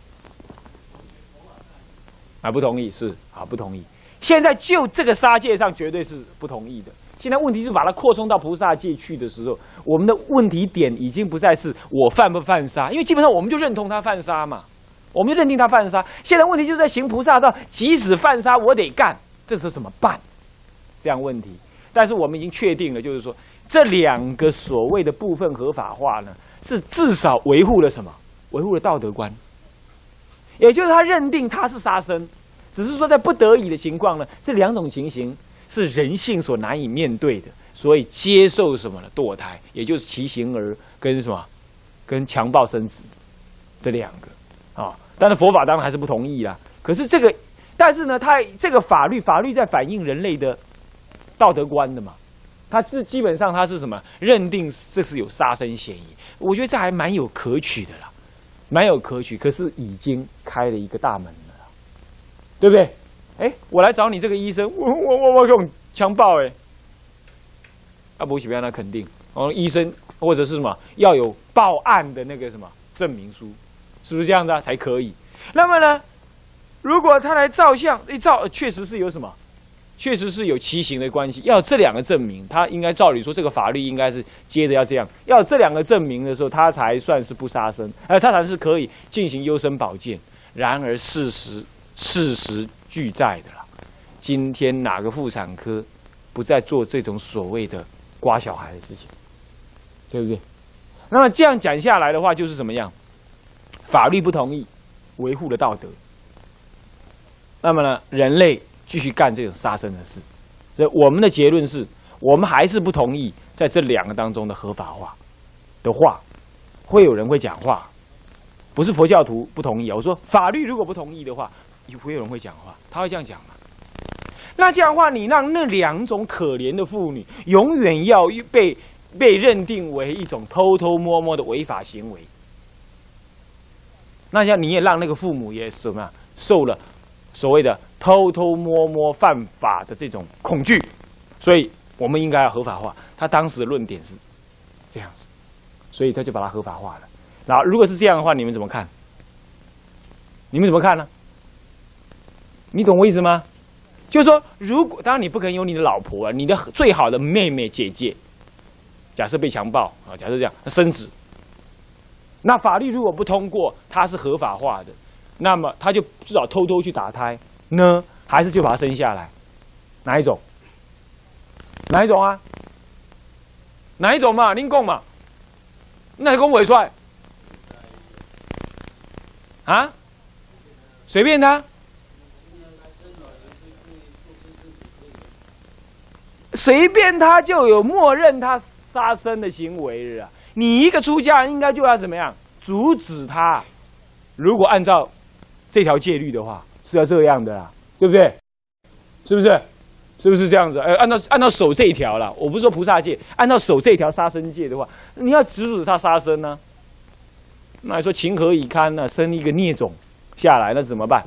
啊，不同意是啊，不同意。现在就这个杀戒上绝对是不同意的。现在问题是把它扩充到菩萨戒去的时候，我们的问题点已经不再是我犯不犯杀，因为基本上我们就认同他犯杀嘛，我们就认定他犯杀。现在问题就是在行菩萨道，即使犯杀我得干，这时候怎么办？这样问题。但是我们已经确定了，就是说这两个所谓的部分合法化呢，是至少维护了什么？维护了道德观。也就是他认定他是杀生，只是说在不得已的情况呢，这两种情形是人性所难以面对的，所以接受什么呢？堕胎，也就是其形儿跟什么，跟强暴生子这两个啊。但是佛法当然还是不同意啦。可是这个，但是呢，它这个法律，法律在反映人类的道德观的嘛，它是基本上它是什么？认定这是有杀生嫌疑，我觉得这还蛮有可取的啦。蛮有可取，可是已经开了一个大门了，对不对？哎，我来找你这个医生，我我我我这种强暴哎，啊不许让他肯定哦，医生或者是什么要有报案的那个什么证明书，是不是这样的、啊、才可以？那么呢，如果他来照相，一照确实是有什么？确实是有畸形的关系，要有这两个证明，他应该照理说这个法律应该是接着要这样，要有这两个证明的时候，他才算是不杀生，呃，他才是可以进行优生保健。然而事实事实俱在的啦，今天哪个妇产科不再做这种所谓的刮小孩的事情，对不对？那么这样讲下来的话，就是怎么样？法律不同意，维护了道德。那么呢，人类继续干这种杀生的事，所以我们的结论是，我们还是不同意在这两个当中的合法化的话，会有人会讲话，不是佛教徒不同意啊。我说法律如果不同意的话，会有人会讲话，他会这样讲吗？那这样的话，你让那两种可怜的妇女永远要被被认定为一种偷偷摸摸的违法行为，那像你也让那个父母也什么受了所谓的偷偷摸摸犯法的这种恐惧，所以我们应该要合法化。他当时的论点是这样子，所以他就把它合法化了。那如果是这样的话，你们怎么看？你们怎么看呢？你懂我意思吗？就是说，如果当然你不可能有你的老婆啊，你的最好的妹妹姐姐，假设被强暴啊，假设这样生子，那法律如果不通过，它是合法化的。那么他就至少偷偷去打胎呢，还是就把它生下来？哪一种？哪一种啊？ 哪一种嘛？您讲嘛？那讲不出来啊？随便他，随便他就有默认他杀生的行为了。你一个出家人应该就要怎么样阻止他？如果按照这条戒律的话，是要这样的啦，对不对？是不是？是不是这样子？呃，按照按照守这一条啦，我不是说菩萨戒，按照守这条杀生戒的话，你要阻止他杀生呢、啊？那你说情何以堪呢、啊？生一个孽种下来，那怎么办？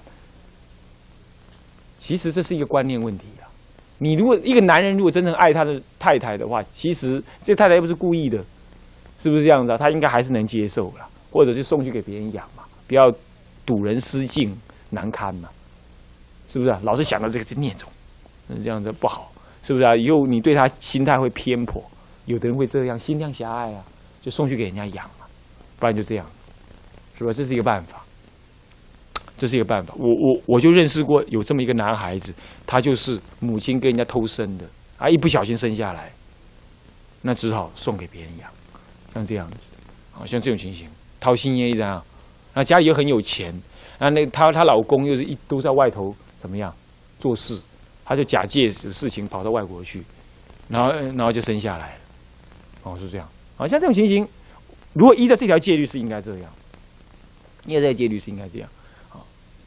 其实这是一个观念问题啦。你如果一个男人如果真正爱他的太太的话，其实这太太又不是故意的，是不是这样子啊？他应该还是能接受啦，或者是送去给别人养嘛，不要睹人思境难堪嘛，是不是啊？老是想到这个是孽种。这样子不好，是不是啊？以后你对他心态会偏颇，有的人会这样，心量狭隘啊，就送去给人家养嘛，不然就这样子，是吧？这是一个办法，这是一个办法。我我我就认识过有这么一个男孩子，他就是母亲跟人家偷生的，啊，一不小心生下来，那只好送给别人养，像这样子，好像这种情形，掏心耶这样，那家里又很有钱，那那她她老公又是一都在外头怎么样做事。他就假借有事情跑到外国去，然后然后就生下来了，哦，是这样。好像这种情形，如果依照这条戒律是应该这样，依照这条戒律是应该这样。好，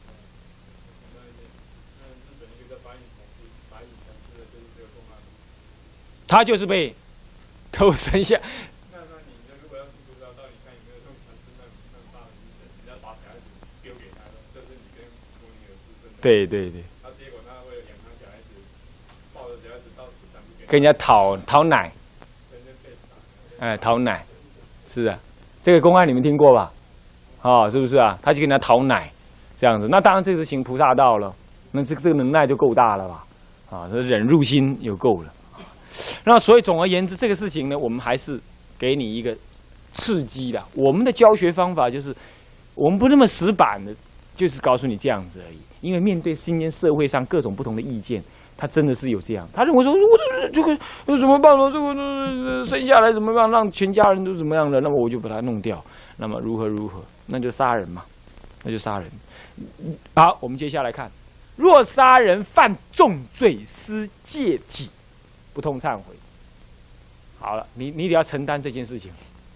他就是被偷生下。那那你如果要是不知道，到底看有没有这种传世那那种大的医生，你要把小孩子丢给他，这是你跟我女儿私生的。对对对。跟人家讨讨奶，哎，讨奶，是啊，这个公案你们听过吧？哦，是不是啊？他就跟人家讨奶，这样子，那当然这是行菩萨道了，那这这个能耐就够大了吧？啊，这忍辱心有够了。那所以总而言之，这个事情呢，我们还是给你一个刺激的。我们的教学方法就是，我们不那么死板的，就是告诉你这样子而已。因为面对今天社会上各种不同的意见。他真的是有这样，他认为说，我这个有怎么办呢？这个、呃、生下来怎么办？让全家人都怎么样了？那么我就把它弄掉。那么如何如何？那就杀人嘛，那就杀人。好，我们接下来看，若杀人犯重罪，失戒体，不通忏悔。好了，你你得要承担这件事情，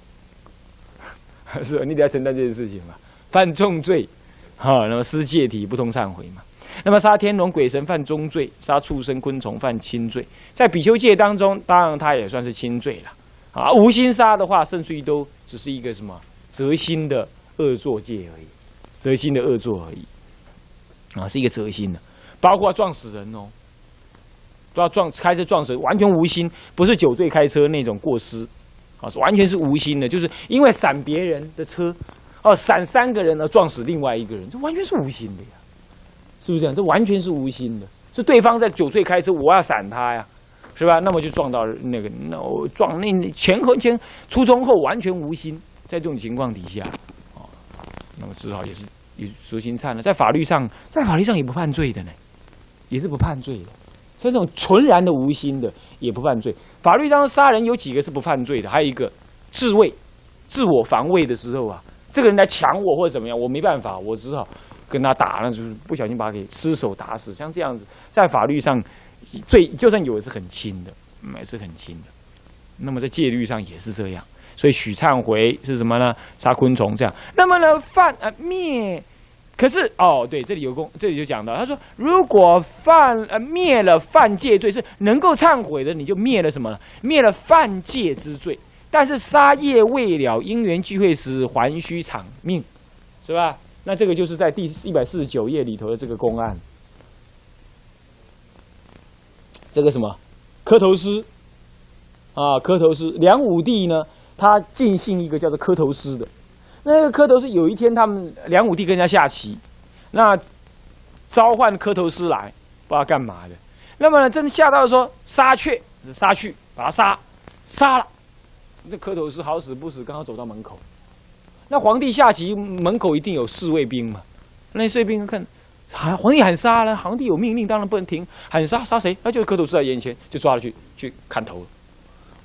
是吧？你得要承担这件事情嘛。犯重罪，好，那么失戒体，不通忏悔嘛。那么杀天龙鬼神犯中罪，杀畜生昆虫犯轻罪，在比丘戒当中，当然它也算是轻罪了。啊，无心杀的话，甚至于都只是一个什么择心的恶作戒而已，择心的恶作而已。啊，是一个择心的，包括撞死人哦，都要撞开车撞死人，完全无心，不是酒醉开车那种过失，啊，是完全是无心的，就是因为闪别人的车，哦，闪三个人而撞死另外一个人，这完全是无心的呀。是不是这样？这完全是无心的，是对方在酒醉开车，我要闪他呀，是吧？那么就撞到那个，那我撞那前后前初中后完全无心，在这种情况底下，哦，那么只好也是也赎心忏了。在法律上，在法律上也不犯罪的呢，也是不判罪的。像这种纯然的无心的也不犯罪。法律上杀人有几个是不犯罪的？还有一个自卫、自我防卫的时候啊，这个人来抢我或者怎么样，我没办法，我只好。跟他打，那就是不小心把他给失手打死，像这样子，在法律上，罪就算有也是很轻的，嗯，也是很轻的。那么在戒律上也是这样，所以许忏悔是什么呢？杀昆虫这样。那么呢，犯啊灭，可是哦，对，这里有公，这里就讲到，他说，如果犯呃灭了犯戒罪，是能够忏悔的，你就灭了什么呢？灭了犯戒之罪。但是杀业未了，因缘聚会时，还须偿命，是吧？那这个就是在第一百四十九页里头的这个公案，这个什么磕头师啊，磕头师梁武帝呢，他尽信一个叫做磕头师的。那个磕头师有一天，他们梁武帝跟人家下棋，那召唤磕头师来，不知道干嘛的。那么呢，真下到说杀却，杀去，把他杀，杀了。这磕头师好死不死，刚好走到门口。那皇帝下棋，门口一定有侍卫兵嘛？那侍卫兵看，啊，皇帝喊杀了，皇帝有命令，当然不能停，喊杀杀谁？那就是磕头师在眼前，就抓了去去砍头了。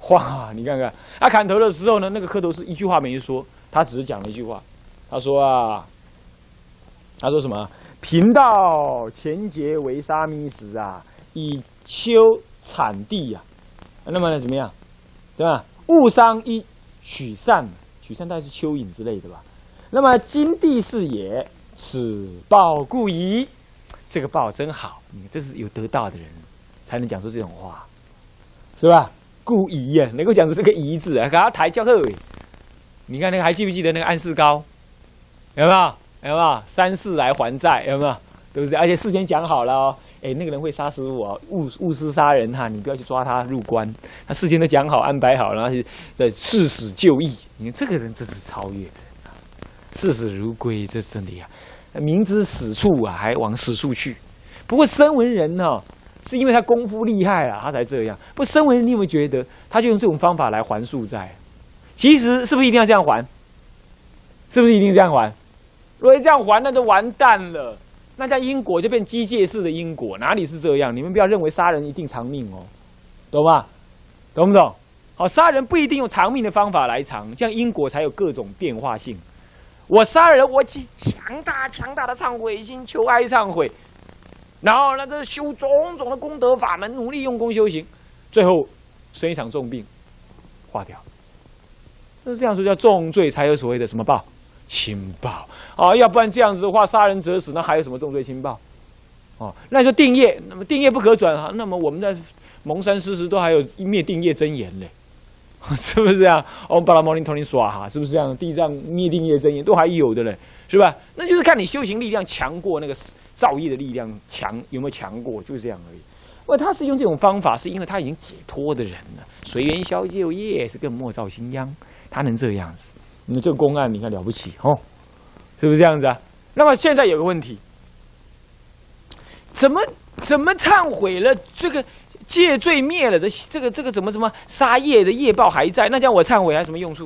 哇，你看看，他砍头的时候呢，那个磕头师一句话没说，他只是讲了一句话，他说啊，他说什么？贫道前劫为沙弥时啊，以丘产地呀、啊，那么呢怎么样？怎么样？误伤一取善，取善大概是蚯蚓之类的吧。那么今地是也，此报故矣。这个报真好，你这是有得道的人才能讲出这种话，是吧？故矣呀，能够讲出这个矣字啊，给他抬轿鹤。你看那个还记不记得那个安世高？有没有？有没有？三世来还债，有没有？对不对？而且事先讲好了哦，哎，那个人会杀死我，误误师杀人哈，你不要去抓他入关。他事先都讲好、安排好，然后再誓死就义。你看这个人真是超越的人啊，视死如归，这真的呀。明知死处啊，还往死处去。不过声闻人呢、哦，是因为他功夫厉害啊，他才这样。不，声闻人你有没有觉得，他就用这种方法来还宿债？其实是不是一定要这样还？是不是一定这样还？如果这样还，那就完蛋了。那这样因果就变机械式的因果，哪里是这样？你们不要认为杀人一定偿命哦，懂吗？懂不懂？好，杀人不一定用偿命的方法来偿，这样因果才有各种变化性。我杀人，我起强大强大的忏悔心，求哀忏悔，然后呢，这修种种的功德法门，努力用功修行，最后生一场重病，化掉。那这样说叫重罪，才有所谓的什么报？轻报啊，要不然这样子的话，杀人者死，那还有什么重罪轻报？哦，那你说定业，那么定业不可转啊，那么我们在蒙山施食都还有一灭定业真言嘞，是不是这样？我们巴拉摩林托林耍哈，是不是这样？地藏灭定业真言都还有的嘞，是吧？那就是看你修行力量强过那个造业的力量强有没有强过，就是这样而已。不，他是用这种方法，是因为他已经解脱的人了，随缘消旧业，是更莫造新殃，他能这样子。你们这个公案，你看了不起哦，是不是这样子啊？那么现在有个问题，怎么怎么忏悔了？这个戒罪灭了，这这个这个怎么怎么杀业的业报还在？那这样我忏悔还有什么用处？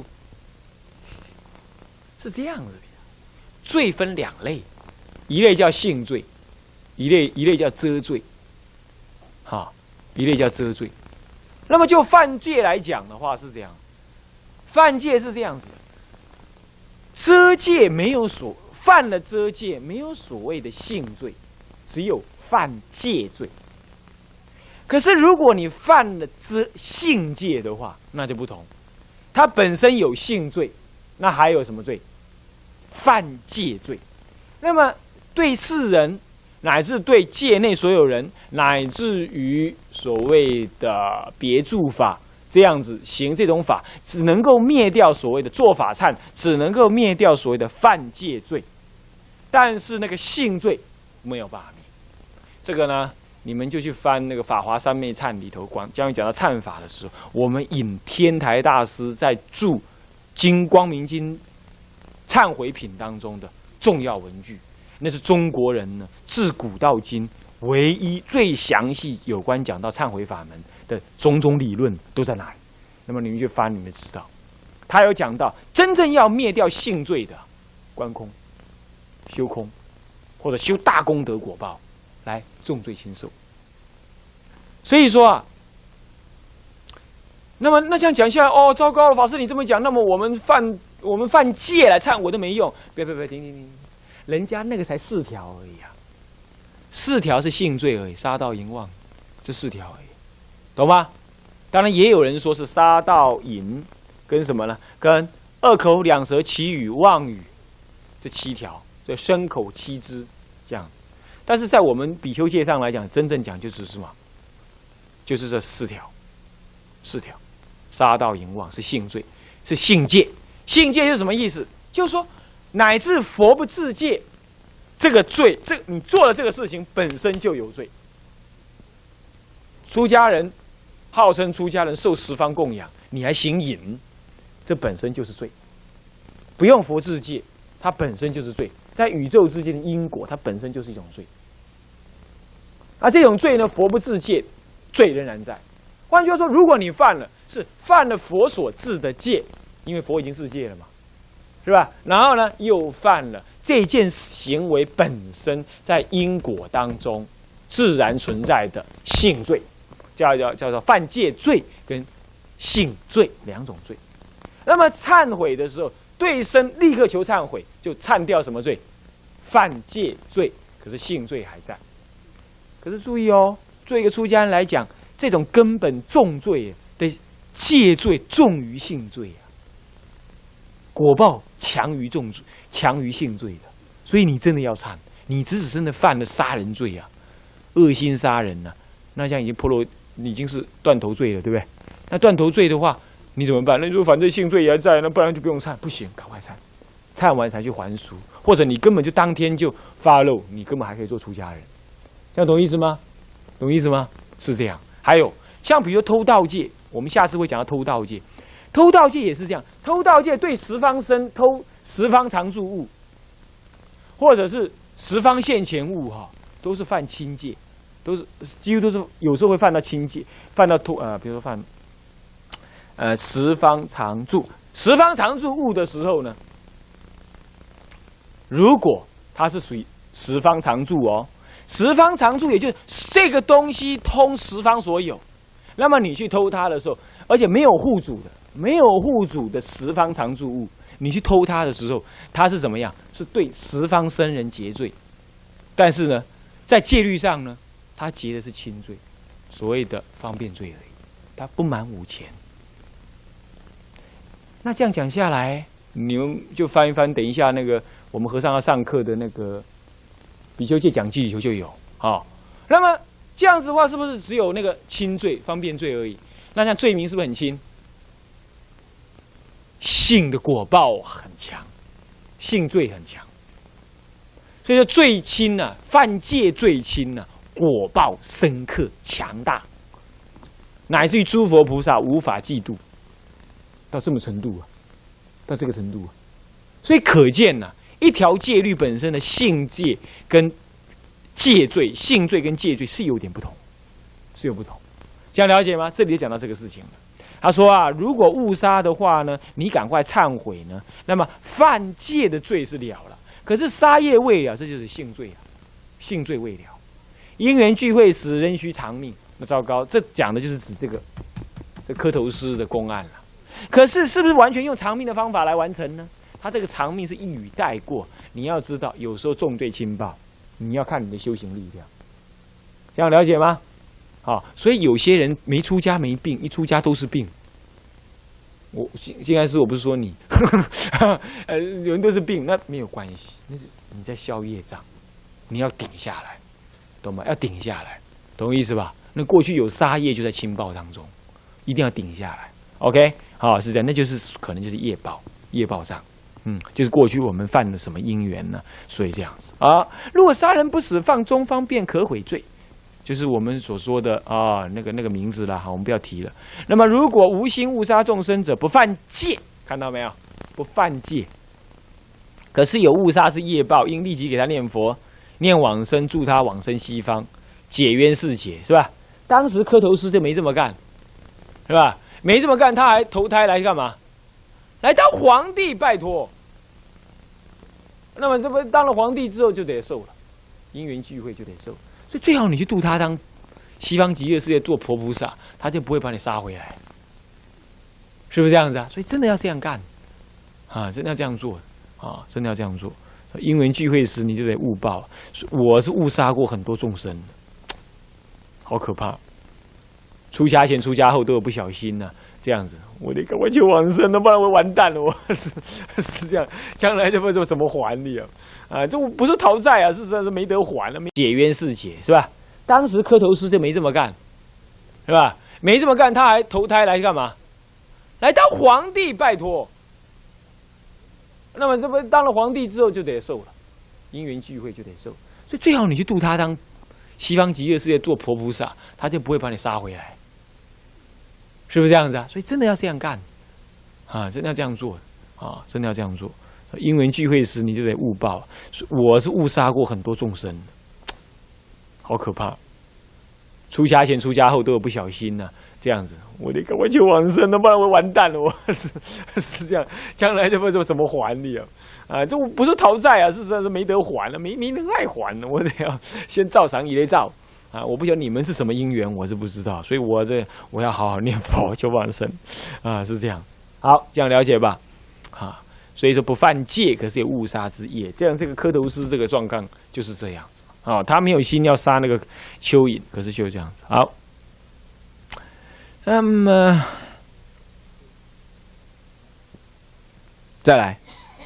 是这样子的，罪分两类，一类叫性罪，一类一类叫遮罪，哈，一类叫遮罪。那么就犯戒来讲的话是这样，犯戒是这样子的。遮戒没有所犯了遮戒，没有所谓的性罪，只有犯戒罪。可是如果你犯了遮性戒的话，那就不同。它本身有性罪，那还有什么罪？犯戒罪。那么对世人，乃至对界内所有人，乃至于所谓的别住法。这样子行这种法，只能够灭掉所谓的做法忏，只能够灭掉所谓的犯戒罪，但是那个性罪没有办法灭。这个呢，你们就去翻那个《法华三昧忏》里头，光将讲到忏法的时候，我们引天台大师在注《金光明经忏悔品》当中的重要文句，那是中国人呢自古到今唯一最详细有关讲到忏悔法门的种种理论都在哪里？那么你们去翻，你们知道，他有讲到真正要灭掉性罪的，观空、修空，或者修大功德果报，来重罪轻受。所以说啊，那么那这样讲下来，哦，糟糕了，法师你这么讲，那么我们犯我们犯戒来忏悔都没用。别别别，停停停，人家那个才四条而已啊。四条是性罪而已，杀盗淫妄，这四条而已，懂吗？当然也有人说是杀盗淫跟什么呢？跟二口两舌绮语妄语这七条，这身口七支这样。但是在我们比丘戒上来讲，真正讲就是什么？就是这四条，四条，杀盗淫妄是性罪，是性戒。性戒是什么意思？就是说，乃至佛不自戒。这个罪，这你做了这个事情本身就有罪。出家人号称出家人受十方供养，你还行淫，这本身就是罪。不用佛自戒，它本身就是罪。在宇宙之间的因果，它本身就是一种罪。而这种罪呢，佛不自戒，罪仍然在。换句话说，如果你犯了，是犯了佛所制的戒，因为佛已经自戒了嘛，是吧？然后呢，又犯了这件行为本身在因果当中自然存在的性罪，叫叫叫做犯戒罪跟性罪两种罪。那么忏悔的时候，对身立刻求忏悔，就忏掉什么罪？犯戒罪。可是性罪还在。可是注意哦，作为一个出家人来讲，这种根本重罪的戒罪重于性罪啊，果报强于重罪，强于性罪的。所以你真的要忏，你只是真的犯了杀人罪啊，恶心杀人呐、啊，那这样已经破落，已经是断头罪了，对不对？那断头罪的话，你怎么办？那如果反正性罪也还在，那不然就不用忏，不行，赶快忏，忏完才去还俗，或者你根本就当天就发漏，你根本还可以做出家人，这样懂意思吗？懂意思吗？是这样。还有像比如说偷盗戒，我们下次会讲到偷盗戒，偷盗戒也是这样，偷盗戒对十方身偷十方常住物，或者是十方现前物哈，都是犯轻戒，都是几乎都是有时候会犯到轻戒，犯到偷呃，比如说犯呃十方常住十方常住物的时候呢，如果它是属于十方常住哦，十方常住也就是这个东西通十方所有，那么你去偷它的时候，而且没有户主的，没有户主的十方常住物，你去偷它的时候，它是怎么样？是对十方僧人结罪，但是呢，在戒律上呢，它结的是轻罪，所谓的方便罪而已，它不满五钱。那这样讲下来，你们就翻一翻，等一下那个我们和尚要上课的那个比丘戒讲记里头就有啊、哦。那么这样子的话，是不是只有那个轻罪、方便罪而已？那像罪名是不是很轻？性的果报很强，性罪很强，所以说罪轻呐、啊，犯戒罪轻呐、啊，果报深刻强大，乃至于诸佛菩萨无法嫉妒，到这么程度啊，到这个程度啊，所以可见呐、啊，一条戒律本身的性戒跟戒罪、性罪跟戒罪是有点不同，是有不同，这样了解吗？这里就讲到这个事情了。他说啊，如果误杀的话呢，你赶快忏悔呢，那么犯戒的罪是了了，可是杀业未了，这就是性罪啊，性罪未了。因缘聚会时，仍需偿命。那糟糕，这讲的就是指这个这磕头师的公案了。可是是不是完全用偿命的方法来完成呢？他这个偿命是一语带过，你要知道，有时候重罪轻报，你要看你的修行力量。这样了解吗？好，所以有些人没出家没病，一出家都是病。我应该是我不是说你，呃，有人都是病，那没有关系，那是你在消业障，你要顶下来，懂吗？要顶下来，懂我意思吧？那过去有杀业就在轻报当中，一定要顶下来。OK， 好，是这样，那就是可能就是业报，业报障，嗯，就是过去我们犯了什么因缘呢？所以这样子啊，如果杀人不死，放中方便可悔罪。就是我们所说的啊，那个那个名字啦，好，我们不要提了。那么，如果无心误杀众生者，不犯戒，看到没有？不犯戒。可是有误杀是业报，应立即给他念佛，念往生，助他往生西方，解冤释结，是吧？当时磕头师就没这么干，是吧？没这么干，他还投胎来干嘛？来当皇帝，拜托。那么这不当了皇帝之后就得受了，因缘聚会就得受。所以最好你去度他当西方极乐世界做佛菩萨，他就不会把你杀回来，是不是这样子啊？所以真的要这样干啊，真的要这样做啊，真的要这样做。因缘聚会时，你就得误报。我是误杀过很多众生，好可怕！出家前、出家后都有不小心呢、啊，这样子，我得赶快去往生了，不然我完蛋了。我是是这样，将来就不知道怎么还你啊。啊，这不是讨债啊，是真是没得还了，解冤释结，是吧？当时磕头师就没这么干，是吧？没这么干，他还投胎来干嘛？来当皇帝，拜托。那么这不当了皇帝之后就得受了，因缘聚会就得受，所以最好你去度他当西方极乐世界做佛菩萨，他就不会把你杀回来，是不是这样子啊？所以真的要这样干啊，真的要这样做啊，真的要这样做。因缘聚会时，你就得误报。我是误杀过很多众生，好可怕！出家前、出家后都有不小心呢、啊，这样子，我得赶快去往生了，不然我完蛋了。我是是这样，将来就不知道怎么还你啊！啊，这不是讨债啊，是真是没得还了，没没能爱还了，我得要先照常以来照啊，我不晓得你们是什么因缘，我是不知道，所以我这我要好好念佛求往生，啊，是这样子。好，这样了解吧？啊，所以说不犯戒，可是有误杀之业。这样这个柯头师这个状况就是这样子。啊，他没有心要杀那个蚯蚓，可是就这样子。好，那么再来，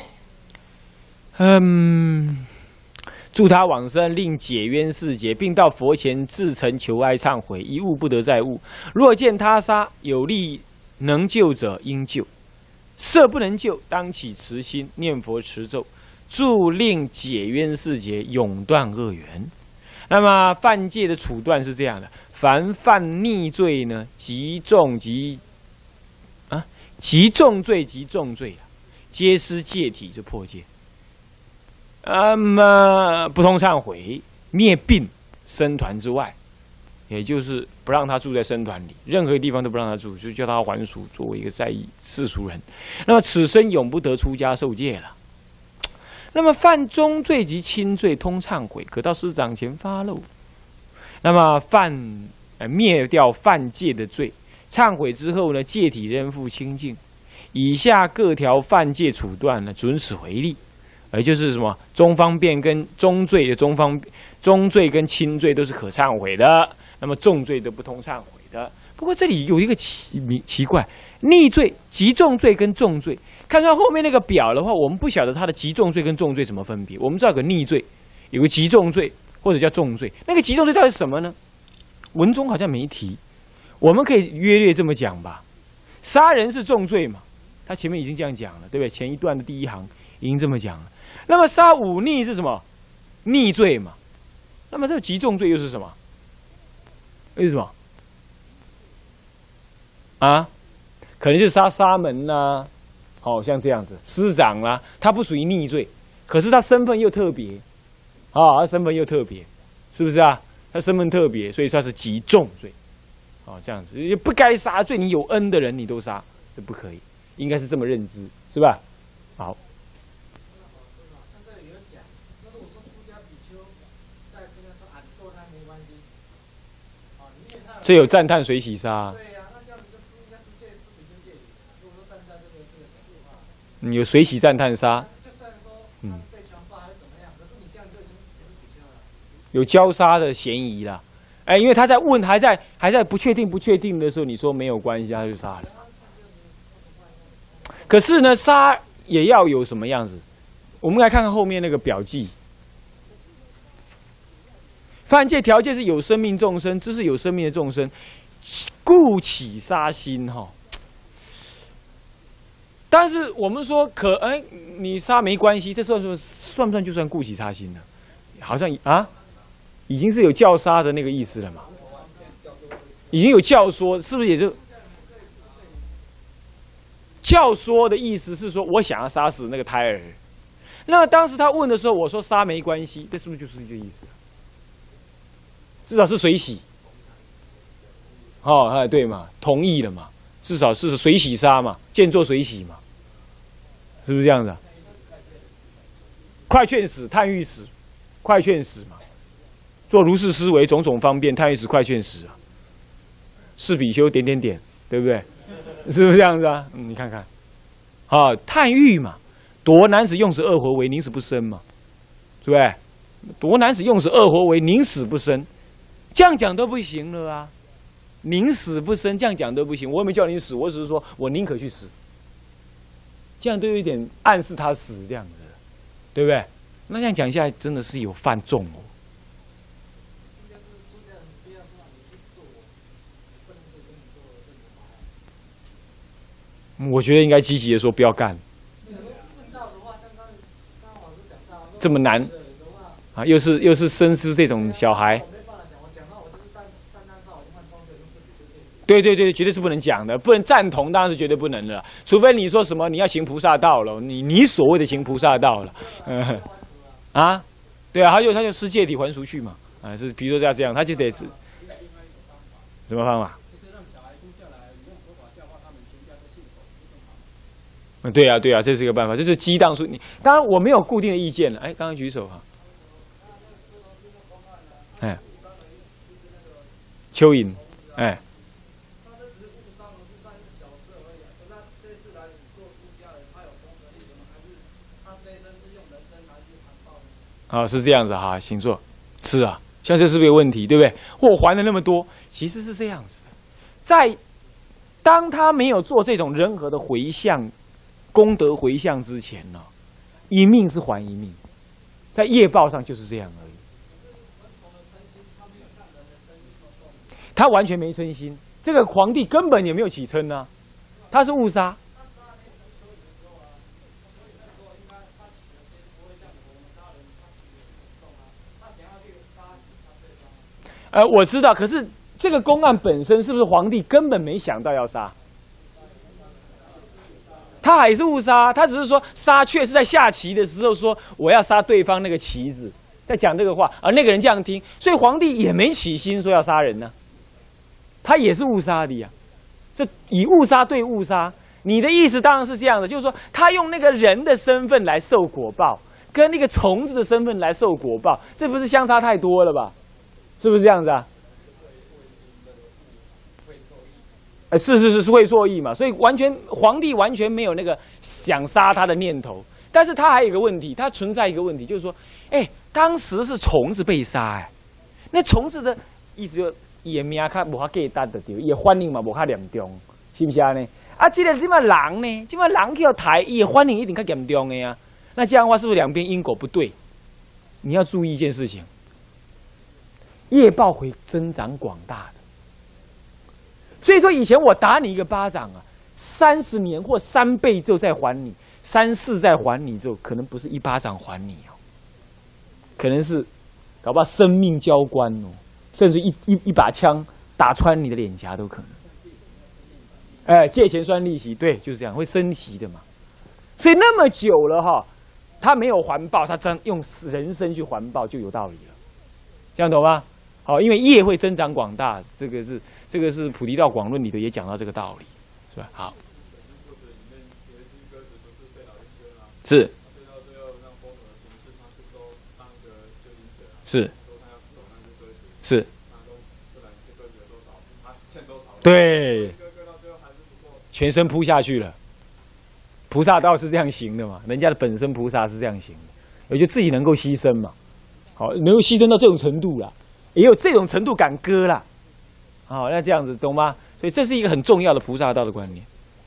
嗯。助他往生，令解冤释结，并到佛前自诚求哀忏悔，一物不得再物。若见他杀，有力能救者应救；色不能救，当起慈心，念佛持咒，助令解冤释结，永断恶缘。那么犯戒的处断是这样的：凡犯逆罪呢，极重极啊，极重罪极重罪皆失戒体就破戒。那么不通忏悔，灭并僧团之外，也就是不让他住在僧团里，任何地方都不让他住，就叫他还俗，作为一个在意世俗人。那么此生永不得出家受戒了。那么犯中罪及轻罪，通忏悔，可到师长前发露。那么犯呃灭掉犯戒的罪，忏悔之后呢，戒体仍复清净。以下各条犯戒处断呢，准此回例。也就是什么中方便跟中罪的中方中罪跟轻罪都是可忏悔的，那么重罪都不通忏悔的。不过这里有一个奇奇怪，逆罪、极重罪跟重罪，看看后面那个表的话，我们不晓得它的极重罪跟重罪怎么分别。我们知道有个逆罪，有个极重罪或者叫重罪，那个极重罪到底是什么呢？文中好像没提。我们可以约略这么讲吧，杀人是重罪嘛，他前面已经这样讲了，对不对？前一段的第一行已经这么讲了。那么杀忤逆是什么？逆罪嘛。那么这个极重罪又是什么？又是什么？啊，可能就是杀沙门啦、啊，哦，像这样子，师长啦、啊，他不属于逆罪，可是他身份又特别，啊，他身份又特别，是不是啊？他身份特别，所以说是极重罪，哦，这样子，不该杀罪，你有恩的人你都杀，这不可以，应该是这么认知，是吧？好。这有赞叹水洗沙，嗯，有水洗赞叹沙，嗯，有交杀的嫌疑啦。哎，因为他在问，还在还在不确定不确定的时候，你说没有关系，他就杀了。可是呢，杀也要有什么样子？我们来看看后面那个表记。犯戒条件是有生命众生，知是有生命的众生，故起杀心哈。但是我们说可哎，你杀没关系，这算算算不算就算故起杀心呢？好像啊，已经是有教杀的那个意思了嘛，已经有教唆，是不是也就教唆的意思是说我想要杀死那个胎儿？那当时他问的时候，我说杀没关系，这是不是就是这个意思？至少是水洗，哦，哎，对嘛，同意了嘛，至少是水洗杀嘛，见作水洗嘛，是不是这样子、啊？快劝使、探欲使、快劝使嘛，做如是思维，种种方便，探欲使、快劝使啊，是比丘点点点，对不对？是不是这样子啊？嗯，你看看，啊，探欲嘛，夺男使用使恶活为，宁死不生嘛，对不对？夺男使用使恶活为，宁死不生。这样讲都不行了啊！宁死不生，这样讲都不行。我也没叫你死，我只是说我宁可去死。这样都有一点暗示他死这样子，对不对？那这样讲下来，真的是有犯重哦。我觉得应该积极的说不要干。这么难啊！又是又是生出这种小孩。对对对，绝对是不能讲的，不能赞同，当然是绝对不能的。除非你说什么你要行菩萨道了，你你所谓的行菩萨道了，嗯，啊，对啊，他就他就世界体还俗去嘛，啊，是比如说要这样，他就得什么方法？嗯，对啊对啊，这是一个办法，就是激荡出你。当然我没有固定的意见了，哎，刚刚举手哈，哎。 蚯蚓，哎。啊、哦，是这样子哈，星座是啊，像这是不是有问题，对不对？或还了那么多，其实是这样子的，在当他没有做这种任何的回向、功德回向之前呢，一命是还一命，在业报上就是这样而已。他完全没嗔心，这个皇帝根本也没有起嗔呢，他是误杀。呃，我知道，可是这个公案本身是不是皇帝根本没想到要杀？他还是误杀，他只是说杀却是在下棋的时候说我要杀对方那个棋子，在讲这个话，而那个人这样听，所以皇帝也没起心说要杀人呢、啊，他也是误杀的呀。这以误杀对误杀，你的意思当然是这样的，就是说他用那个人的身份来受果报，跟那个虫子的身份来受果报，这不是相差太多了吧？是不是这样子啊？哎，是是是是会错意嘛，所以完全皇帝完全没有那个想杀他的念头，但是他还有一个问题，他存在一个问题，就是说，哎，当时是虫子被杀，哎，那虫子的意思就也命较无法给担的对，也反应嘛无较严重，是不是啊呢？啊，这个这么人呢，这么人去抬，也反应一定较严重的呀。那这样的话，是不是两边因果不对？你要注意一件事情。业报会增长广大的，所以说以前我打你一个巴掌啊，三十年或三倍之后再还你，三四再还你之后，可能不是一巴掌还你哦，可能是搞不好生命交关哦，甚至一一一把枪打穿你的脸颊都可能。哎，借钱算利息，对，就是这样，会升息的嘛。所以那么久了哈，他没有还报，他真用人生去还报就有道理了，这样懂吗？好，因为业会增长广大，这个是这个是《菩提道广论》里头也讲到这个道理，是吧？好，是是是，对，全身扑下去了。菩萨道是这样行的嘛？人家的本身菩萨是这样行的，也就自己能够牺牲嘛。好，能够牺牲到这种程度啦。也有这种程度敢割啦，好、哦，那这样子懂吗？所以这是一个很重要的菩萨道的观念，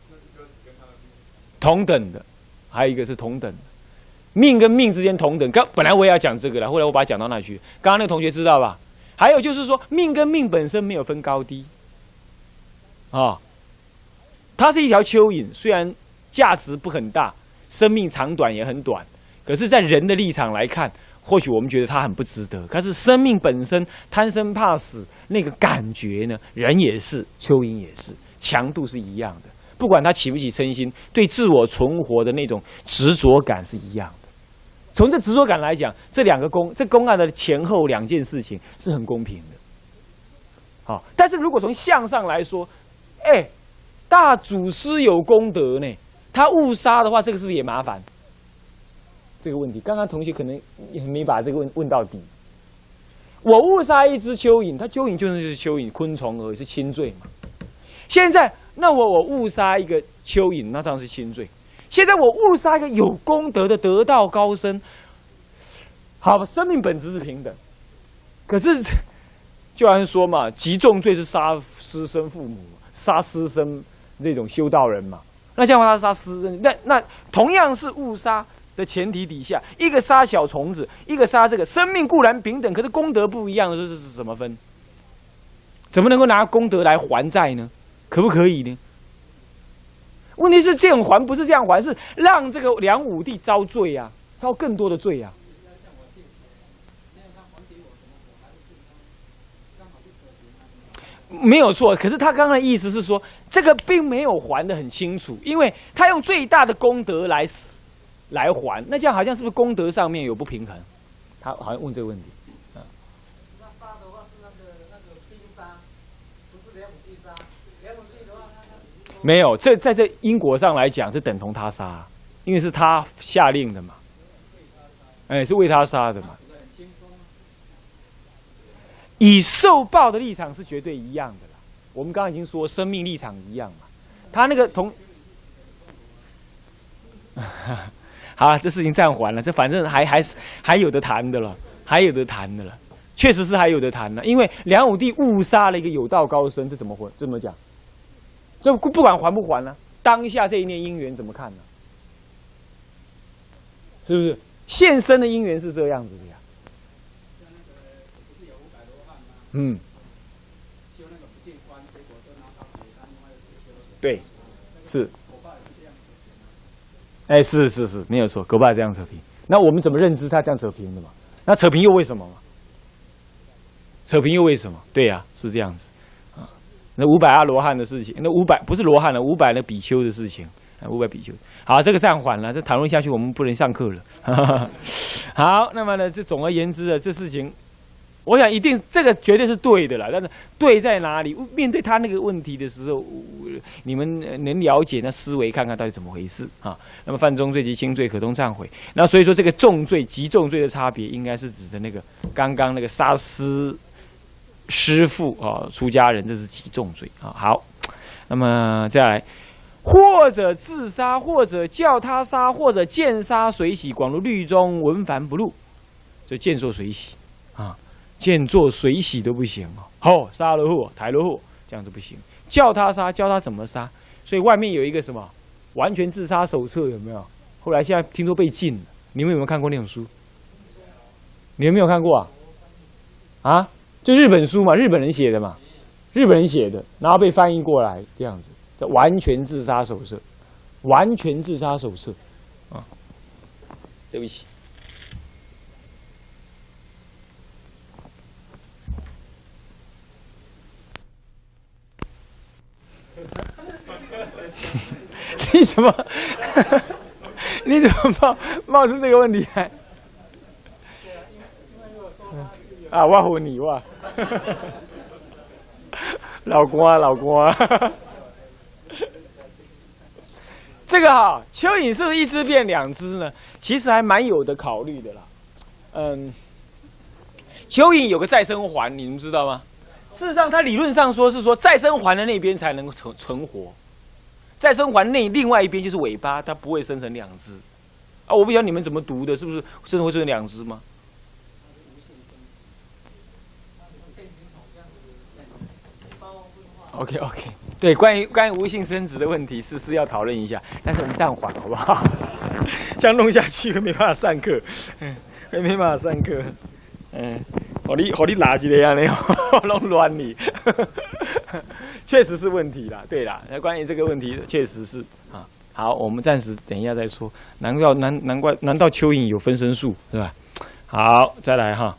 同等的，还有一个是同等的，命跟命之间同等。刚本来我也要讲这个了，后来我把它讲到那去。刚刚那个同学知道吧？还有就是说，命跟命本身没有分高低，啊、哦，它是一条蚯蚓，虽然价值不很大，生命长短也很短，可是，在人的立场来看。或许我们觉得它很不值得，可是生命本身贪生怕死那个感觉呢，人也是，蚯蚓也是，强度是一样的。不管它起不起嗔心，对自我存活的那种执着感是一样的。从这执着感来讲，这两个公这公案的前后两件事情是很公平的。好，但是如果从相上来说，哎，大祖师有功德呢，他误杀的话，这个是不是也麻烦？这个问题，刚刚同学可能也没把这个问问到底。我误杀一只蚯蚓，它蚯蚓就是蚯蚓，昆虫而已，是轻罪嘛。现在，那我我误杀一个蚯蚓，那当然是轻罪。现在我误杀一个有功德的得道高僧，好，生命本质是平等。可是，就好像说嘛，极重罪是杀师生父母，杀师生这种修道人嘛。那这样的话，他杀师生，那那同样是误杀。的前提底下，一个杀小虫子，一个杀这个，生命固然平等，可是功德不一样的时候，这是怎么分？怎么能够拿功德来还债呢？可不可以呢？问题是这样还不是这样还，是让这个梁武帝遭罪啊，遭更多的罪啊。没有错，可是他刚刚的意思是说，这个并没有还得很清楚，因为他用最大的功德来。来还，那这样好像是不是功德上面有不平衡？他好像问这个问题。啊、那杀的话是那个那个兵杀，不是梁武帝杀。梁武帝的话，他他没有，这在这因果上来讲是等同他杀，因为是他下令的嘛。哎，是为他杀的嘛。 以受报的立场是绝对一样的啦。我们刚刚已经说生命立场一样嘛，他那个同，好了，这事情暂缓了，这反正还还是还有的谈的了，还有的谈的了，确实是还有的谈了。因为梁武帝误杀了一个有道高僧，这怎么回？这么讲？这不管还不还呢、啊？当下这一念因缘怎么看呢？是不是现身的因缘是这样子的呀？嗯，对，是，哎，是是是，没有错，狗爸这样扯平。那我们怎么认知他这样扯平的嘛？那扯平又为什么嘛？扯平又为什么？对呀、啊，是这样子啊。那五百阿罗汉的事情，那五百不是罗汉了，五百那比丘的事情。五百比丘，好，这个暂缓了，这讨论下去我们不能上课了。好，那么呢，这总而言之啊，这事情，我想一定这个绝对是对的啦。但是对在哪里？面对他那个问题的时候，你们能了解那思维，看看到底怎么回事啊？那么犯重罪及轻罪可通忏悔。那所以说这个重罪及重罪的差别，应该是指的那个刚刚那个杀师师父啊，出家人，这是极重罪啊。好，那么再来。或者自杀，或者叫他杀，或者见杀随喜，广如律中，闻凡不入，就见作随喜啊，见作随喜都不行哦。哦，杀了后，抬了后，这样都不行。叫他杀，教他怎么杀。所以外面有一个什么完全自杀手册，有没有？后来现在听说被禁了，你们有没有看过那种书？你们没有看过啊？啊，就日本书嘛，日本人写的嘛，日本人写的，然后被翻译过来这样子。叫完全自杀手册，完全自杀手册，啊，对不起，你怎么，你怎么冒冒出这个问题来？啊，我唬你哇，老官老官。这个哈、啊，蚯蚓是不是一只变两只呢？其实还蛮有的考虑的啦。嗯，蚯蚓有个再生环，你们知道吗？事实上，它理论上说是说再生环的那边才能够存存活，再生环内另外一边就是尾巴，它不会生成两只。啊，我不晓得你们怎么读的，是不是真的会生成两只吗？OK OK， 对，关于关于无性生殖的问题是是要讨论一下，但是我们暂缓好不好？这样弄下去没办法上课，嗯，没办法上课，嗯，我你我你垃圾的样子，弄乱你，确实是问题啦，对啦，那关于这个问题确实是啊。好，我们暂时等一下再说。难怪难难怪难道蚯蚓有分身术是吧？好，再来哈。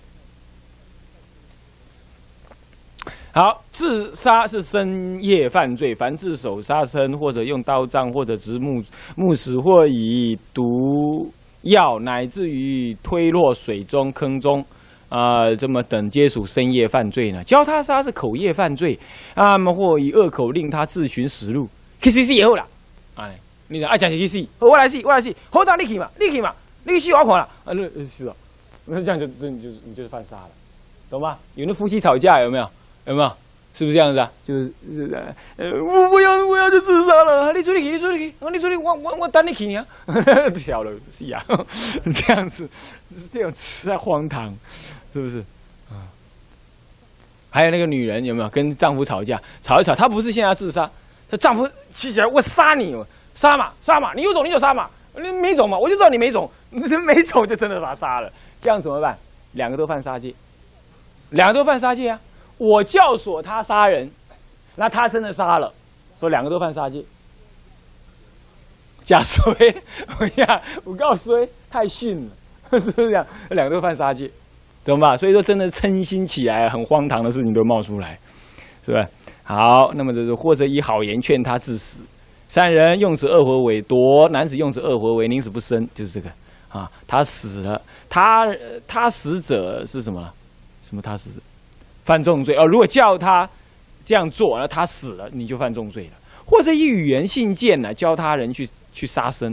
好，自杀是深夜犯罪，凡自首杀生，或者用刀杖，或者执木木石，或以毒药，乃至于推落水中、坑中，啊、呃，这么等皆属深夜犯罪呢。教他杀是口业犯罪，啊，或以恶口令他自寻死路，去死死以后啦，哎，你爱讲去死，我来死，我来死，好打你去嘛，你去嘛，你去死我看啦，啊，那是哦，那这样就就你就是你就是犯杀了，懂吗？有那夫妻吵架有没有？有没有？是不是这样子啊？就是是呃，我不要，我要去自杀了。你出去，你出去，你出去，我我我等你去啊！跳了，是呀、啊，这样子，这种实在荒唐，是不是？啊，还有那个女人有没有跟丈夫吵架？吵一吵，她不是现在自杀，她丈夫气起来，我杀你，杀嘛杀嘛，你有种你就杀嘛，你没种嘛，我就知道你没种，你没种就真的把他杀了。这样怎么办？两个都犯杀戒，两个都犯杀戒啊！我教唆他杀人，那他真的杀了，所以两个都犯杀戒。假衰，哎呀，我告诉你，太逊了，是不是这样？两个都犯杀戒，懂吧？所以说，真的嗔心起来，很荒唐的事情都冒出来，是吧？好，那么就是或者以好言劝他致死，三人用此恶活为夺，男子用此恶活为宁死不生，就是这个啊。他死了，他他死者是什么？什么他死者？犯重罪哦！如果叫他这样做，那他死了，你就犯重罪了。或者以语言信谏呢，教他人去去杀生，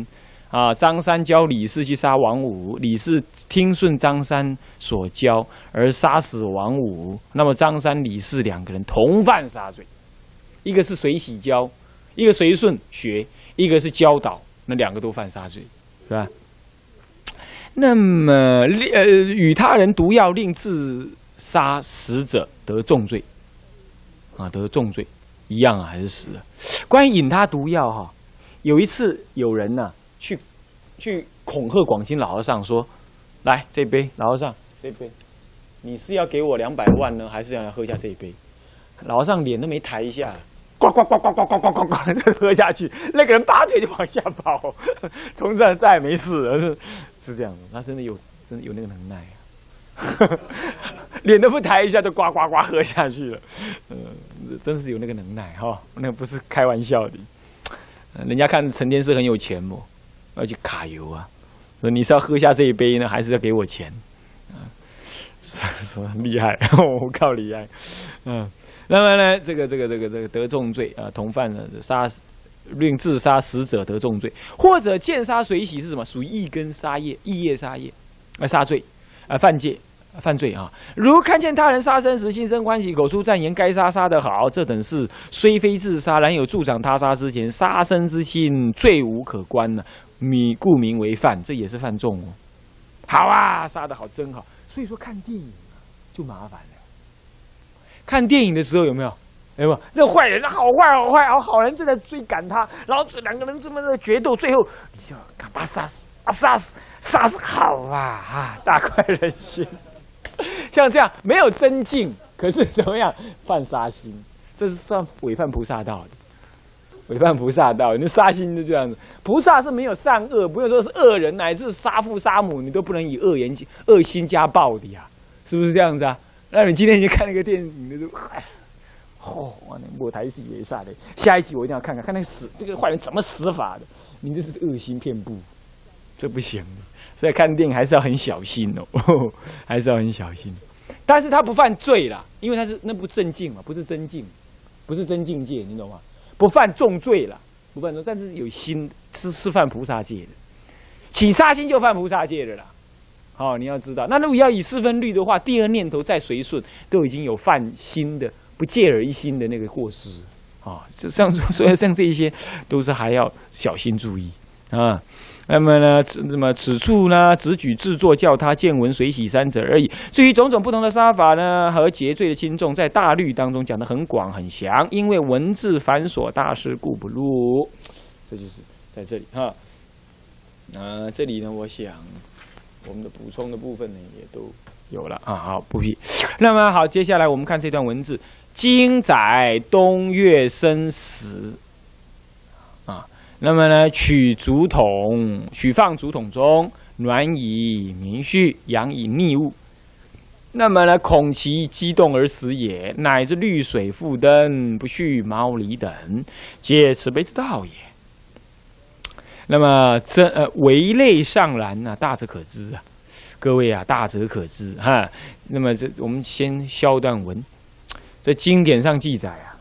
啊，张三教李四去杀王五，李四听顺张三所教而杀死王五，那么张三、李四两个人同犯杀罪，一个是随喜教，一个随顺学，一个是教导，那两个都犯杀罪，是吧？那么呃，与他人毒药令自杀死者得重罪，啊，得重罪，一样啊，还是死了。关于引他毒药哈，有一次有人呢、啊。去，去恐吓广清老和尚说：“来这杯，老和尚这杯，你是要给我两百万呢，还是要喝下这一杯？”老和尚脸都没抬一下，呱呱呱呱呱呱呱呱呱就喝下去，那个人拔腿就往下跑，从此再也没事了，是是这样的。他真的有，真的有那个能耐啊，脸都不抬一下就呱呱呱喝下去了，嗯、呃，真是有那个能耐哈、哦，那不是开玩笑的。人家看陈天师很有钱嘛。要去卡油啊！说你是要喝下这一杯呢，还是要给我钱？啊，说厉害，我靠厉害！嗯，那么呢，这个这个这个这个得重罪啊，同犯呢杀令自杀死者得重罪，或者见杀随喜是什么？属于一根杀业，异业杀业啊，杀罪啊，犯戒。犯罪啊！如看见他人杀生时，心生欢喜，口出赞言，该杀杀得好，这等事虽非自杀，然有助长他杀之前，杀生之心罪无可观呢、啊。米故名为犯，这也是犯重哦。好啊，杀得好，真好。所以说看电影啊，就麻烦了。看电影的时候有没有？有没有？这坏人好坏好坏，好好人正在追赶他，然后这两个人这么的决斗，最后你就把他杀死，啊杀死，杀死好啊啊，大快人心。像这样没有真境，可是怎么样犯杀心？这是算违犯菩萨道的，违犯菩萨道。你杀心就这样子，菩萨是没有善恶，不用说是恶人，乃至杀父杀母，你都不能以恶言恶心加报的呀，是不是这样子啊？那你今天去看那个电影的时候，哎，哦，我台戏也杀的，下一集我一定要看看，看那个死这个坏人怎么死法的，你这是恶心遍布，这不行。所以看电影还是要很小心哦，呵呵还是要很小心。但是他不犯罪啦，因为他是那不正境嘛，不是真境，不是真境界，你懂吗？不犯重罪啦，不犯重，但是有心是是犯菩萨戒的，起杀心就犯菩萨戒的啦。好、哦，你要知道，那如果要以四分律的话，第二念头再随顺，都已经有犯心的不戒而一心的那个过失啊。就像所以像这一些，都是还要小心注意啊。那么呢，那么此处呢，只举制作教他见闻随喜三者而已。至于种种不同的杀法呢，和结罪的轻重，在大律当中讲得很广很详，因为文字繁琐大事故不录。这就是在这里哈。那、呃、这里呢，我想我们的补充的部分呢，也都有了啊。好，不必。那么好，接下来我们看这段文字：经载冬月生死啊。那么呢，取竹筒，取放竹筒中，暖以民畜，养以逆物。那么呢，恐其激动而死也，乃至绿水覆灯，不畜毛狸等，皆慈悲之道也。那么这呃，为类尚然啊，大则可知啊，各位啊，大则可知哈。那么这我们先消段文，这经典上记载啊，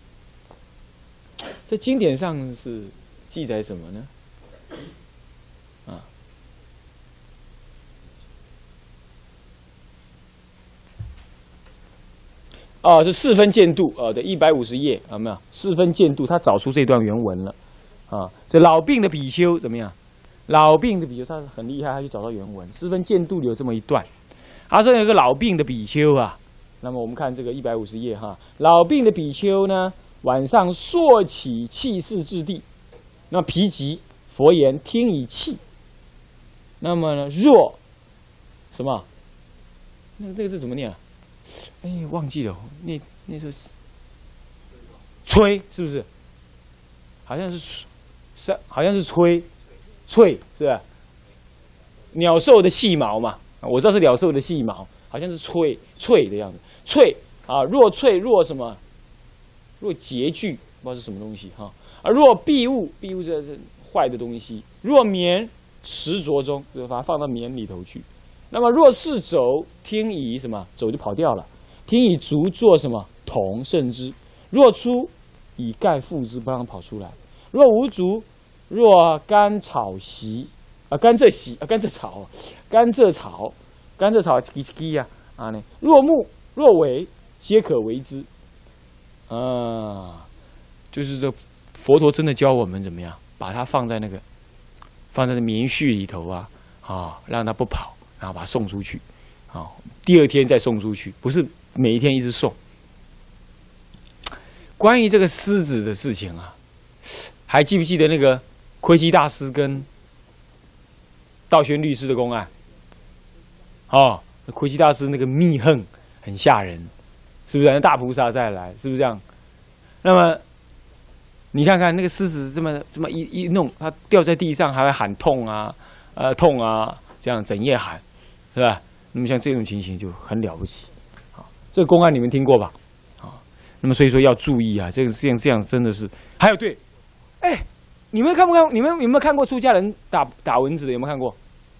这经典上是。记载什么呢？啊，哦，是四分见度啊的一百五十页，有没有？四分见度，他找出这段原文了啊。这老病的比丘怎么样？老病的比丘他很厉害，他去找到原文，四分见度里有这么一段。他说有个老病的比丘啊，那么我们看这个一百五十页哈，老病的比丘呢，晚上朔起气势至地。那疲极，佛言听以气。那么呢，若什么？那那个是怎么念啊？哎，忘记了。那那时候吹是不是？好像是是好像是吹，翠是吧？鸟兽的细毛嘛，我知道是鸟兽的细毛，好像是吹翠的样子。翠啊，若翠若什么？若拮据，不知道是什么东西哈。啊，若蔽物，蔽物是坏的东西。若棉，持着中，就把它放到棉里头去。那么若是肘，听以什么？肘就跑掉了。听以足做什么？铜胜之。若出，以盖覆之，不让它跑出来。若无足， 若甘草席啊，甘蔗席啊，甘蔗草，甘蔗草，甘蔗草基基呀啊呢，若木若苇，皆可为之。啊，就是这佛陀真的教我们怎么样，把它放在那个放在那棉絮里头啊，啊，让它不跑，然后把它送出去，啊，第二天再送出去，不是每一天一直送。关于这个狮子的事情啊，还记不记得那个窥基大师跟道宣律师的公案？哦，窥基大师那个密恨很吓人，是不是？大菩萨再来，是不是这样？那么你看看那个狮子这么这么一一弄，它掉在地上还会喊痛啊，呃痛啊，这样整夜喊，是吧？那么像这种情形就很了不起。好，这个公案你们听过吧？那么所以说要注意啊，这个这样这样真的是。还有对，哎，你们看不看？你们有没有看过出家人打打蚊子的？有没有看过？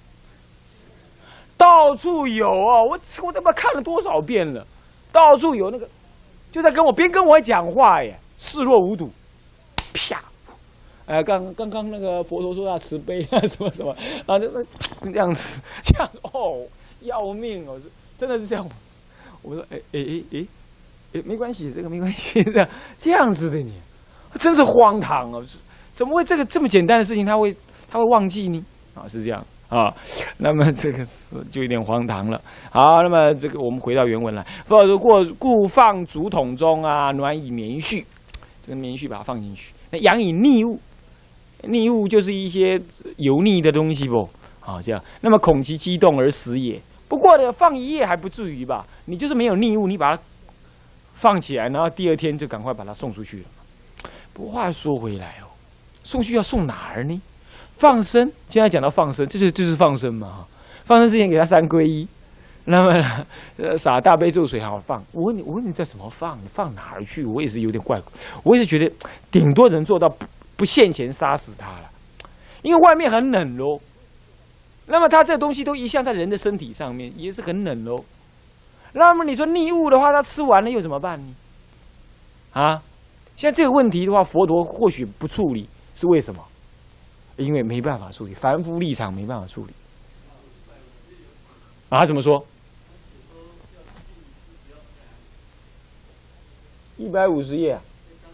到处有啊！我我他妈看了多少遍了，到处有那个，就在跟我边跟我讲话耶，视若无睹，啪！哎，刚刚刚那个佛陀说要慈悲啊，什么什么啊，这这样子这样子哦，要命哦，真的是这样。我说哎哎哎哎。哎，没关系，这个没关系，这样这样子的你，真是荒唐啊！怎么会这个这么简单的事情，他会他会忘记呢？啊，是这样啊。那么这个是就有点荒唐了。好，那么这个我们回到原文来，或者过故放竹筒中啊，暖以棉絮，这个棉絮把它放进去。那养以腻物，腻物就是一些油腻的东西不？啊，这样。那么恐其激动而死也。不过呢，放一夜还不至于吧？你就是没有腻物，你把它放起来，然后第二天就赶快把它送出去了。不过话说回来哦，送去要送哪儿呢？放生，现在讲到放生，这就是就是放生嘛。放生之前给他三皈依，那么呃洒大悲咒水好放。我问你，我问你这怎么放？你放哪儿去？我也是有点怪，我也是觉得顶多能做到不不现前杀死它了，因为外面很冷喽。那么它这东西都一向在人的身体上面，也是很冷喽。那么你说腻物的话，他吃完了又怎么办呢？啊，现在这个问题的话，佛陀或许不处理，是为什么？因为没办法处理，凡夫立场没办法处理。啊，他怎么说？一百五十页。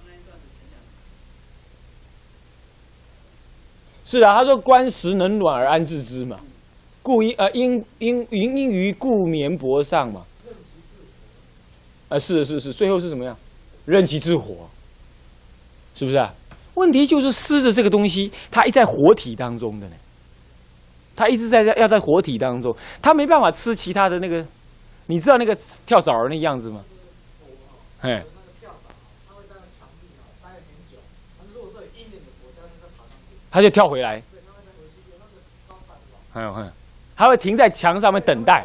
是啊，他说观时能暖而安置之嘛，故因呃因因因因于故棉帛上嘛。啊，是是是，最后是怎么样？任其自活，是不是啊？问题就是狮子这个东西，它一在活体当中的呢，它一直在要在活体当中，它没办法吃其他的那个，你知道那个跳蚤儿那样子吗？哎，它就跳回来，还有还，它会停在墙上面等待。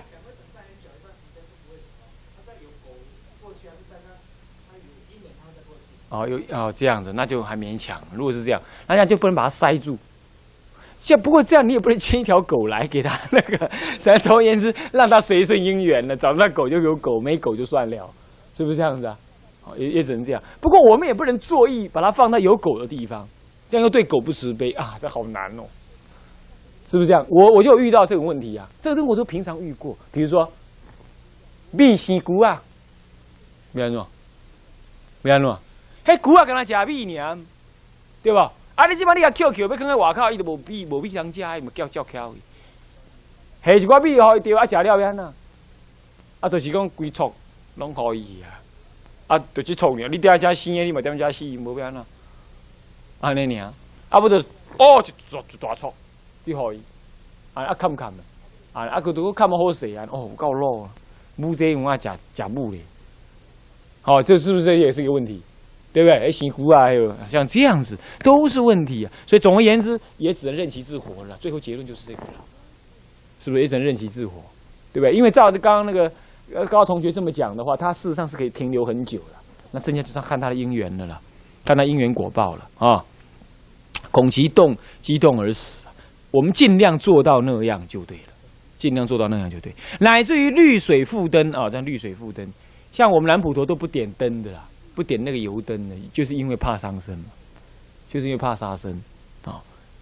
哦，有哦这样子，那就还勉强。如果是这样，那这样就不能把它塞住。像不过这样，你也不能牵一条狗来给他那个，总而言之，让它随顺因缘了。找到狗就有狗，没狗就算了，是不是这样子啊？哦，也也只能这样。不过我们也不能作意把它放在有狗的地方，这样又对狗不慈悲啊，这好难哦，是不是这样？我我就有遇到这种问题啊，这个我都平常遇过。比如说，蜜西菇啊，不要弄，不要弄。迄牛啊，敢若食米尔，对吧？啊，你即摆你甲捡捡，要放在外口，伊就无米，无米通食，伊嘛叫叫巧去。下一寡米互伊钓，啊，食了要安怎？啊，就是讲规撮拢互伊去啊。啊，就即撮尔，你踮遮生的，你嘛踮遮死，无要安怎？安尼尔，啊，不就哦，一一大撮，你互伊，啊啊，砍砍啊，啊啊，佮都砍啊好势啊，哦，有够老啊，母这有啊食食母咧。好，这是不是也是一个问题？对不对？哎，辛苦啊，还有像这样子都是问题啊。所以总而言之，也只能任其自活了。最后结论就是这个了，是不是？也只能任其自活，对不对？因为照刚刚那个呃高同学这么讲的话，他事实上是可以停留很久了。那剩下就是看他的因缘了啦，看他因缘果报了啊。恐其动激动而死，我们尽量做到那样就对了，尽量做到那样就对。乃至于绿水覆灯啊，这样绿水覆灯，像我们南普陀都不点灯的啦。不点那个油灯呢，就是因为怕伤身嘛，就是因为怕杀生啊。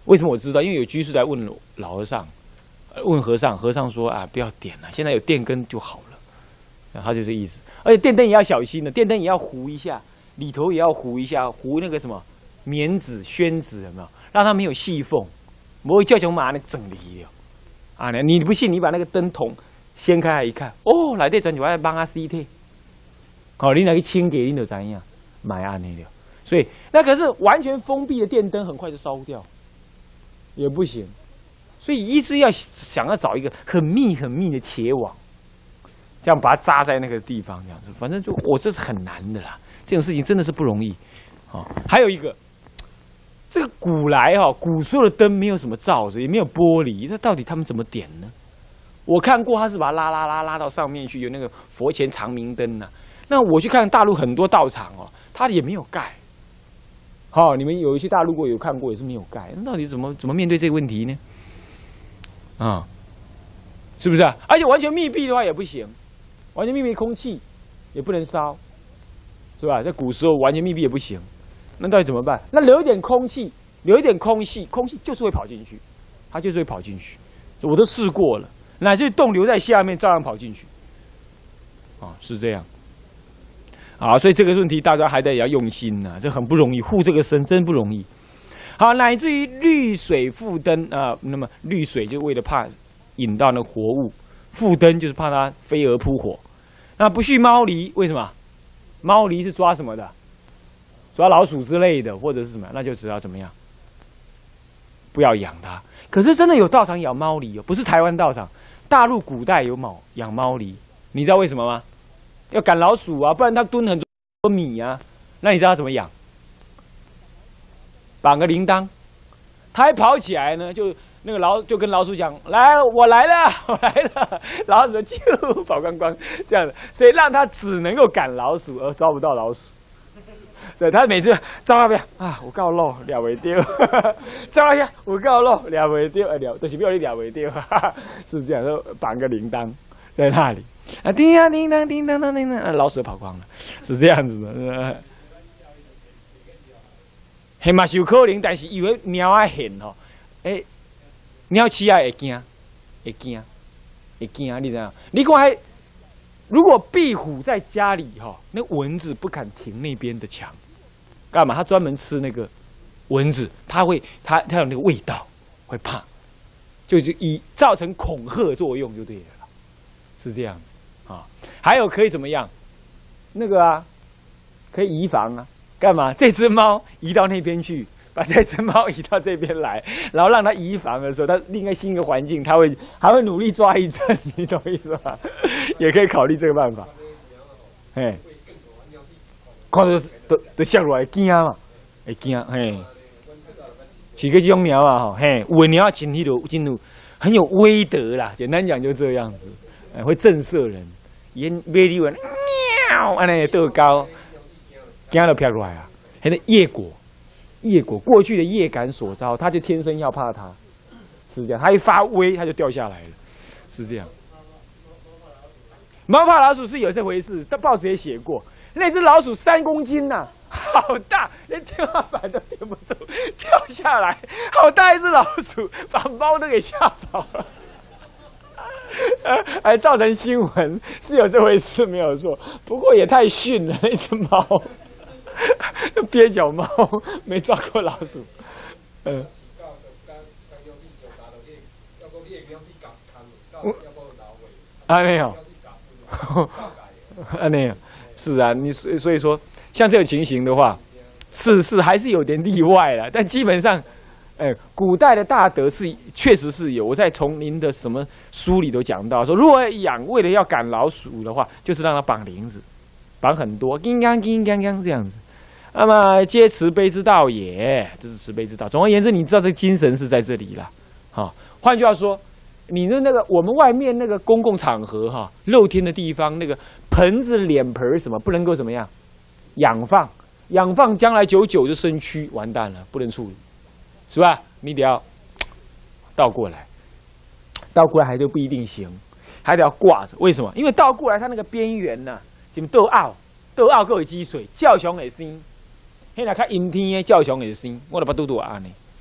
为什么我知道？因为有居士来问老和尚，问和尚，和尚说啊，不要点了，现在有电灯就好了。他就这意思。而且电灯也要小心的，电灯也要糊一下，里头也要糊一下，糊那个什么棉纸、宣纸，有没有？让它没有细缝，不会叫熊马那整离了。啊，你不信，你把那个灯筒掀开来一看，哦，内底全就爱帮他 C T。好，你来去清洁，你就怎样买安尼了。所以那可是完全封闭的电灯，很快就烧掉，也不行。所以医师要想要找一个很密很密的铁网，这样把它扎在那个地方，这样子，反正就我这是很难的啦。这种事情真的是不容易。哦，还有一个，这个古来哈、哦，古时候的灯没有什么罩子，也没有玻璃，那到底他们怎么点呢？我看过，他是把它拉拉拉拉到上面去，有那个佛前长明灯呐、啊。那我去看大陆很多道场哦，它也没有盖。好、哦，你们有去大陆过有看过，也是没有盖。那到底怎么怎么面对这个问题呢？啊，是不是啊？而且完全密闭的话也不行，完全密闭空气也不能烧，是吧？在古时候完全密闭也不行，那到底怎么办？那留一点空气，留一点空隙，空气就是会跑进去，它就是会跑进去。我都试过了，乃至洞留在下面照样跑进去。啊，是这样。好，所以这个问题大家还得也要用心呐、啊，这很不容易，护这个身真不容易。好，乃至于滤水覆灯啊，那么滤水就为了怕引到那活物，覆灯就是怕它飞蛾扑火。那不蓄猫狸，为什么？猫狸是抓什么的？抓老鼠之类的，或者是什么？那就只要怎么样？不要养它。可是真的有道场养猫狸哦，不是台湾道场，大陆古代有猫养猫狸，你知道为什么吗？要赶老鼠啊，不然它蹲很多米啊。那你知道它怎么养？绑个铃铛，它一跑起来呢，就那个老就跟老鼠讲：“来，我来了，我来了。”老鼠就跑光光，这样的，所以让它只能够赶老鼠，而抓不到老鼠。所以他每次抓那边啊，我告漏抓袂到，抓一下我告漏抓袂到，哎抓，就是不要你抓袂到，是这样，就绑个铃铛在那里。啊，叮当叮当叮当当叮当，老鼠跑光了，是这样子的。嘿嘛是有可能，但是以为猫啊现吼，诶，猫鼠啊会惊，会惊，会惊，你知道？你看还，如果壁虎在家里哈，那蚊子不敢停那边的墙，干嘛？它专门吃那个蚊子，它会，它它有那个味道，会怕，就就以造成恐吓作用就对了，是这样子。啊，还有可以怎么样？那个啊，可以移防啊，干嘛？这只猫移到那边去，把这只猫移到这边来，然后让它移防的时候，它另外新的环境，它会还会努力抓一阵，你懂意思吧？也可以考虑这个办法。哎，看到都都吓落来惊嘛，会惊嘿。是个这种鸟啊，吼嘿，有的鸟真迄种真有很有威德啦，简单讲就这样子，哎，会震慑人。伊美丽文喵，安尼倒高，惊到飘落来啊！迄个叶果，叶果过去的叶感所招，它就天生要怕它，是这样。它一发威，它就掉下来了，是这样。猫怕老鼠是有这回事，但报纸也写过，那只老鼠三公斤呐、啊，好大，连天花板都填不住，掉下来，好大一只老鼠，把猫都给吓跑了。还造成新闻，是有这回事没有错，不过也太逊了，那只猫，蹩脚猫没抓过老鼠，嗯。啊没有，啊没有，是啊，你所所以说，像这种情形的话，是是还是有点例外了，但基本上。哎，古代的大德是确实是有，我在从您的什么书里都讲到说，如果养为了要赶老鼠的话，就是让它绑铃子，绑很多，叮当叮当当这样子。那么皆慈悲之道也，这是慈悲之道。总而言之，你知道这个精神是在这里了。好，换句话说，你的那个我们外面那个公共场合哈，露天的地方，那个盆子、脸盆什么不能够怎么样养放，养放将来久久就生蛆，完蛋了，不能处理。是吧？你得要倒过来，倒过来还都不一定行，还得要挂着。为什么？因为倒过来它那个边缘呐，什么倒凹，倒凹各有积水，较熊的生，现在看阴天的较熊的生，我都把嘟嘟安呢。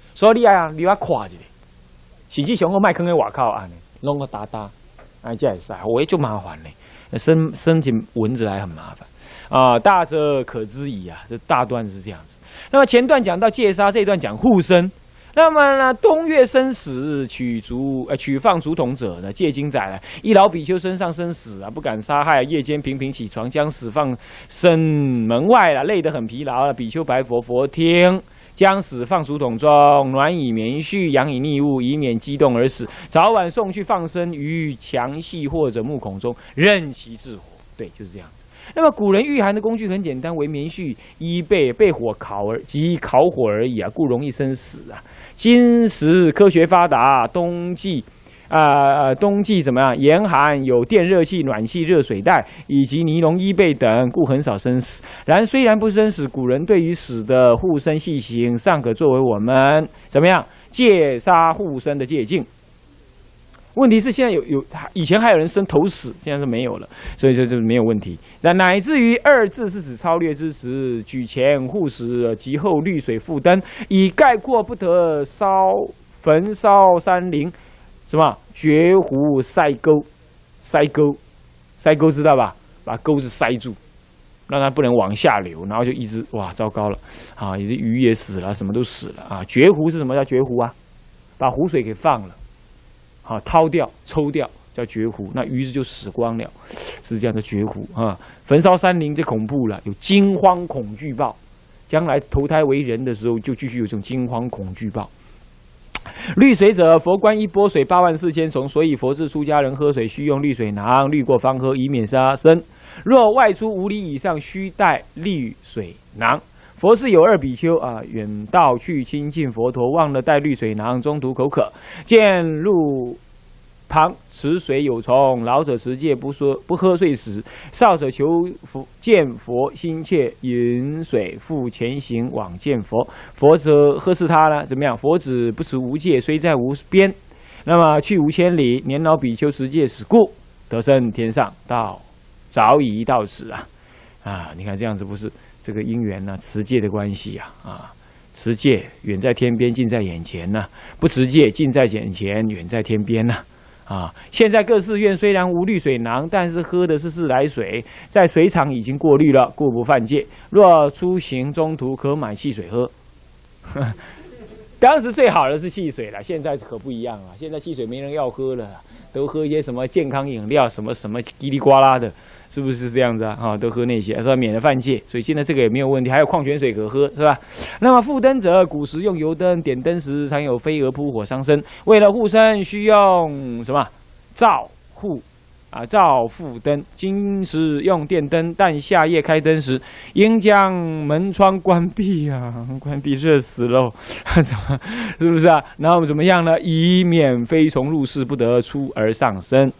所以你啊，你要看一下，甚至上个麦坑在外口安尼，弄个打打，哎，这也是，我也就麻烦嘞，生生起蚊子来很麻烦啊。大则可知矣啊，这大段是这样子。那么前段讲到戒杀，这一段讲护身。那么呢，冬月生死，取足呃取放竹筒者呢，戒经载了，一老比丘身上生死啊，不敢杀害，夜间频频起床，将死放身门外了，累得很疲劳了。比丘白佛，佛听，将死放竹筒中，暖以棉絮，养以逆物，以免激动而死。早晚送去放生于墙隙或者木孔中，任其自火。对，就是这样子。那么古人御寒的工具很简单，为棉絮、衣被，被火烤而及烤火而已啊，故容易生死啊。今时科学发达，冬季啊、呃，冬季怎么样？严寒，有电热器、暖气、热水袋以及尼龙衣被等，故很少生死。然虽然不生死，古人对于死的护身细行，尚可作为我们怎么样戒杀护身的戒境。问题是现在有有以前还有人生头死，现在是没有了，所以这就没有问题。那乃至于二字是指超略之时，举前护食，及后滤水复灯，以概括不得烧焚烧山林，什么绝湖塞沟，塞沟，塞沟知道吧？把沟子塞住，让它不能往下流，然后就一直哇糟糕了啊！也是鱼也死了，什么都死了啊！绝湖是什么叫绝湖啊？把湖水给放了。啊，掏掉、抽掉，叫绝湖，那鱼就死光了，是这样的绝湖啊。焚烧山林就恐怖了，有惊慌恐惧报，将来投胎为人的时候，就继续有这种惊慌恐惧报。滤水者，佛观一钵水八万四千重，所以佛制出家人喝水须用滤水囊，滤过方喝，以免杀生。若外出五里以上，须带滤水囊。佛寺有二比丘啊，远道去亲近佛陀，忘了带滤水囊，中途口渴，见路旁池水有虫，老者持戒不说不喝遂死，少者求佛见佛心切，饮水复前行往见佛。佛则呵斥他呢，怎么样？佛子不持无戒，虽在无边，那么去无千里。年老比丘持戒死故，得生天上道，早已到此啊！啊，你看这样子不是？这个因缘呢、啊，持戒的关系呀、啊，啊，持戒远在天边，近在眼前呐、啊；不持戒，近在眼前，远在天边呐、啊。啊，现在各寺院虽然无滤水囊，但是喝的是自来水，在水厂已经过滤了，故不犯戒。若出行中途，可买汽水喝。当时最好的是汽水了，现在可不一样了。现在汽水没人要喝了，都喝一些什么健康饮料，什么什么叽里呱啦的。是不是这样子啊？啊，都喝那些，是吧？免了犯戒，所以现在这个也没有问题。还有矿泉水可喝，是吧？那么复灯者，古时用油灯，点灯时常有飞蛾扑火伤身，为了护身，需用什么？照护啊，照复灯。今时用电灯，但夏夜开灯时，应将门窗关闭啊，关闭热死喽，怎么？是不是啊？然后怎么样呢？以免飞虫入室，不得出而上身。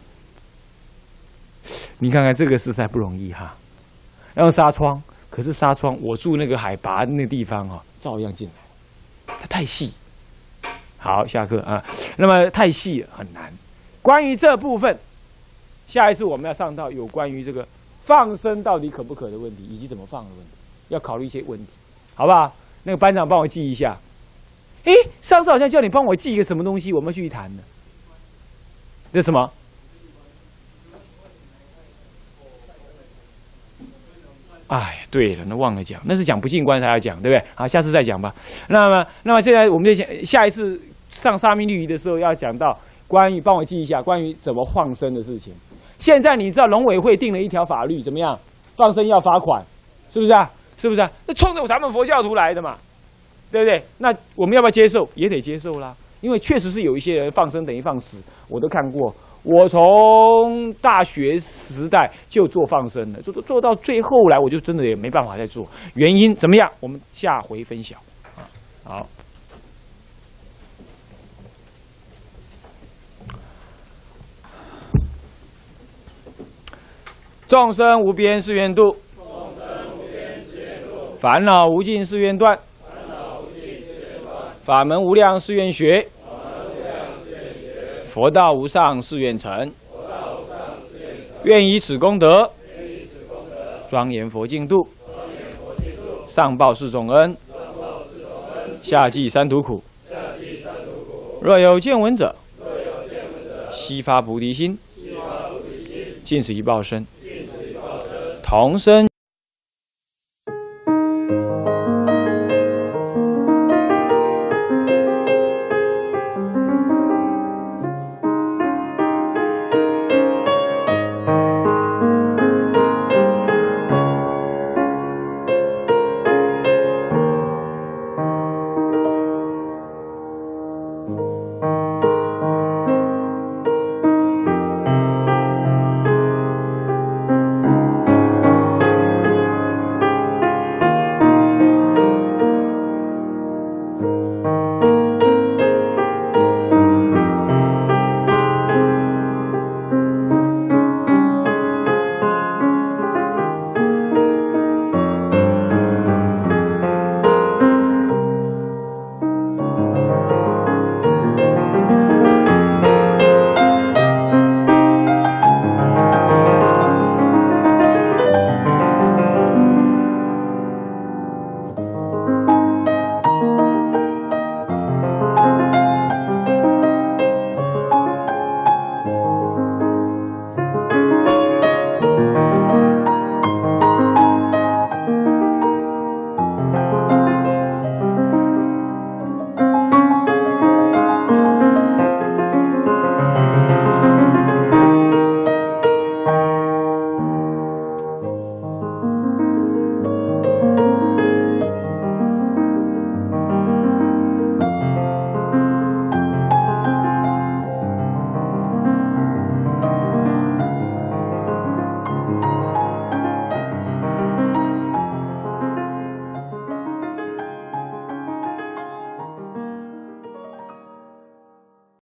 你看看这个实在不容易哈，要用纱窗，可是纱窗我住那个海拔那个地方哦，照样进来，它太细。好，下课啊。那么太细了很难。关于这部分，下一次我们要上到有关于这个放生到底可不可的问题，以及怎么放的问题，要考虑一些问题，好不好？那个班长帮我记一下。诶，上次好像叫你帮我记一个什么东西，我们继续谈的。这什么？哎，对了，那忘了讲，那是讲不净观才要讲，对不对？好，下次再讲吧。那么，那么现在我们就想下一次上沙弥律仪的时候，要讲到关于帮我记一下关于怎么放生的事情。现在你知道农委会定了一条法律，怎么样？放生要罚款，是不是啊？是不是啊？那冲着咱们佛教徒来的嘛，对不对？那我们要不要接受？也得接受啦，因为确实是有一些人放生等于放死，我都看过。我从大学时代就做放生了，做做到最后来，我就真的也没办法再做。原因怎么样？我们下回分晓。啊，好。众生无边誓愿度，烦恼无尽誓愿断，法门无量誓愿学。佛道无上誓愿成，愿以此功德庄严佛净土，上报四重恩，下济三途苦。 若有见闻者，悉发菩提心，尽此一报身，同生